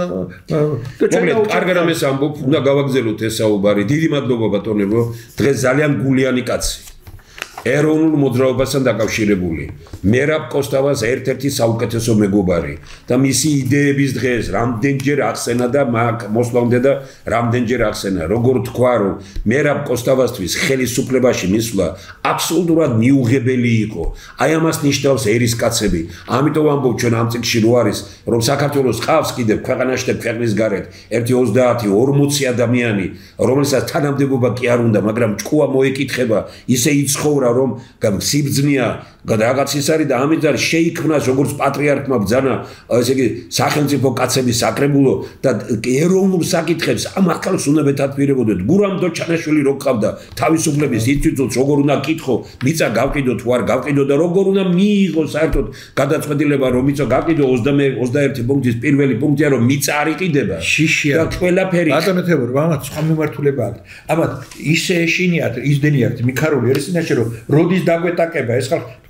და ჩვენ კარგად ამეს ამბობ უნდა გავაგზავნოთ ეს საუბარი დიდი მადლობა ბატონებო დღეს ძალიან გულიანი კაცი ეროვნულ მოძრაობასთან დაკავშირებული მერაბ კოსტავას ერთ-ერთი საუკეთესო მეგობარი და მისი იდეების დღეს რამდენჯერ ახსენა და მოსვლამდე და რამდენჯერ ახსენა როგორ თქვა რომ მერაბ კოსტავასთვის ხელისუფლებაში მისვლა აბსოლუტურად მიუღებელი იყო აი ამას ნიშნავს ერისკაცები ამიტომ ამბობ ჩვენ ამ წიგნში რო არის რომ საქართველოს ყავს კიდევ ქვეყანაში და ქვეყნის გარეთ ერთი ოცდაათი ორმოცი ადამიანი რომელსაც თანამდებობა კი არ უნდა მაგრამ ჭკუა მოეკითხება ისე იცხოვრა რომ სიბძნეა რაღაც ის არის და ამით არის შეიქმნას როგორც პატრიარქმა ბძანა ესე იგი სახელმწიფო კაცების საკრებულო და ეროვნულ საკითხებს ამ ახალს უნდა მეთათბირებოდეთ გურამ დოჩანაშვილი რო ყავდა თავისუფლების ინსტიტუტს როგორ უნდა კითხო მიწა გავყიდო თუ არ გავყიდო და როგორ უნდა მიიღო საერთოდ გადაწყვეტილება რომ მიწა გავყიდო ოცდაერთი პუნქტის პირველი პუნქტია რომ მიწა არ იყიდება შიშია და ყველაფერი ბატონო თებო ამათ სხვა მიმართულება აქვს ამათ ისე ეშინიათ ისდენიათ მიქარული ერისინაში რომ როდის დაგვეტაკება ეს ხალხი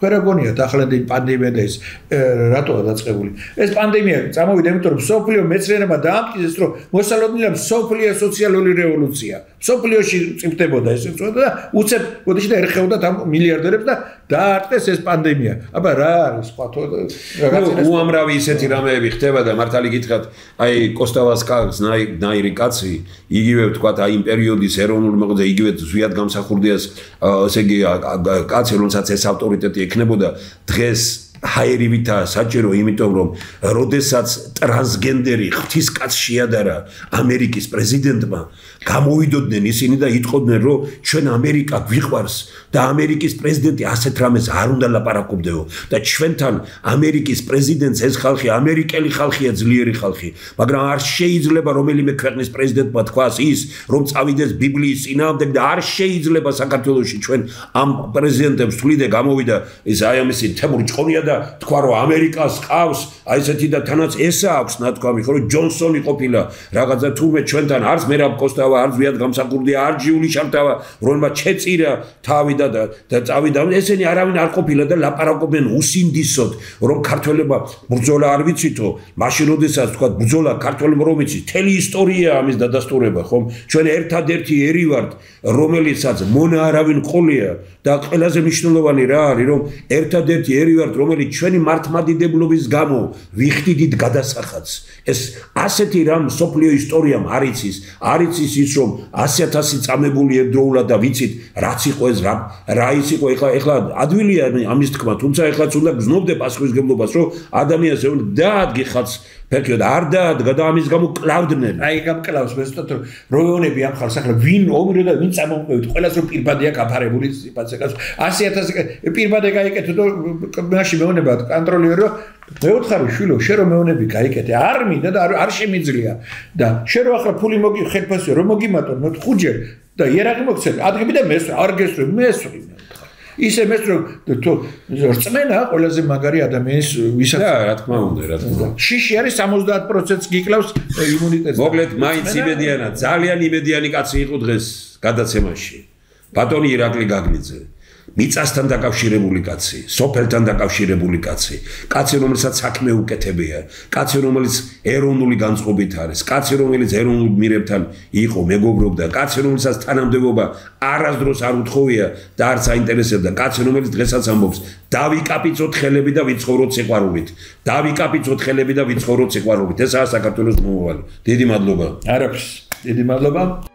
თქვენაგონიათ ახლანდელი პანდემია და ეს რატოა დაწყებული ეს პანდემია წამოვიდა იმიტომ რომ სოფლიო მეცნიერება დაამტკიცეს რომ მოსალოდნელია სოფლიო სოციალური რევოლუცია სოფლიოში წიფდებოდა ეს ეწოდა და უცებ გოდიში და ერხეოდა ამ მილიარდერებს და დაარტყეს ეს პანდემია აბა რა არის სხვა რაღაცა უამრავი ისეთი რამეები ხდება და მართალი გითხრათ აი კოსტავასკას ნაირი კაცი იგივე ვთქვათ აი იმ პერიოდის ეროვნული მოღვაწე იგივე ზვიად გამსახურდიას ესე იგი კაცი რომელსაც ეს ავტორიტეტი ექნებოდა დღეს ჰაერივითა საჭირო იმიტომ რომ როდესაც ტრანსგენდერი ღვთისკაცს შეადარა ამერიკის პრეზიდენტმა გამოვიდოდნენ ისინი და იტყოდნენ რომ ჩვენ ამერიკა გვიყვარს და ამერიკის პრეზიდენტი ასეთ რამეს არ უნდა ლაპარაკობდეო და ჩვენთან ამერიკის პრეზიდენტს ეს ხალხი ამერიკელი ხალხია ძლიერი ხალხი მაგრამ არ შეიძლება რომელიმე ქვეყნის პრეზიდენტმა თქვას ის რომ წავიდეს ბიბლიის წინააღმდეგ და არ შეიძლება საქართველოში ჩვენ ამ პრეზიდენტებს თვლიდე გამოვიდა ის აი ამისი თემურ ჭყონია და თქვა რომ ამერიკას ყავს აი ესეთი და თანაც ესა აქვს ნათქვამი ხო რომ ჯონსონი ყოფილა რაღაცა თურმე ჩვენთან არც მერაბ კოსტავა არც ზვიად გამსახურდია არ ჯიული შარტავა რომელმაც შეწირა თავი და და წავიდა ესენი არავინ არ ყოფილა და ლაპარაკობენ უსინდისოდ რომ ქართველებმა ბრძოლა არ ვიცითო მაშინ როდესაც თქვა ბრძოლა ქართველებმა რომ იცით თელი ისტორია ამის დადასტურება ხომ ჩვენ ერთადერთი ერი ვართ რომელიცაც მონა არავინ ყოლია და ყველაზე მნიშვნელოვანი რა არის რომ ერთადერთი ერი ვართ რომელიც ჩვენი მართლმადიდებლობის გამო ვიხდიდით გადასახადს ეს ასეთი რამ სოფლიო ისტორიამ არ იცის არ იცის ის რომ ასი ათასი წამებული ერთდროულად და ვიცით რაც იყო ეს რა რა ის იყო ეხლა ეხლა ადვილია ამის თქმა თუმცა ეხლაც უნდა გზნობდე პასუხისგებლობას რომ ადამიანს დაადგიხაც ფერკიოდ არ დაადგა და ამის გამო კლავდნენ აი გამკლავს მე ზუსტად რომ როიონები ამ ხალხს ახლა ვინ ომრი და ვინ წამომყევით ყველას რომ პირბადია გაფარებული სიტუაცია ასი ათასი პირბადე გაიკეთე და მაშინ მეუბნება კონტროლიერი რომ მეუთხარი შვილო შენ რომ მეუბნები გაიკეთე არ მინდა და არ შემიძლია და შენ რომ ახლა ფული მოგი ხელფასი რომ მოგიმატონ მე ხუჯერ და იერაღი მოგცემ ადგები და მესვრი არ გესვრი მესვრი ისე მესვრი თუ რწმენა ყველაზე მაგარი ადამიანის ვისაც რა თქმა უნდა რა თქმა უნდა შიში არის სამოცდაათ პროცენტს გიკლავს იმუნიტეტს მოკლედ მაინც იმედიანა ძალიან იმედიანი კაცი იყო დღეს გადაცემაში ბატონი ირაკლი გაგნიძე მიწასთან დაკავშირებული კაცი, სოფელთან დაკავშირებული კაცი, კაცი რომელსაც საქმე უკეთებია, კაცი რომელიც ეროვნული განწყობით არის, კაცი რომელიც ეროვნულ გმირებთან იყო, მეგობრობდა, კაცი რომელსაც თანამდებობა არასდროს არ უთხოვია და არც აინტერესებდა, კაცი რომელიც დღესაც ამბობს, დავიკაპიცოთ ხელები და ვიცხოვროთ სიყვარულით. დავიკაპიცოთ ხელები და ვიცხოვროთ სიყვარულით. ესაა საქართველოს მომავალი. დიდი მადლობა. არაფერს. დიდი მადლობა.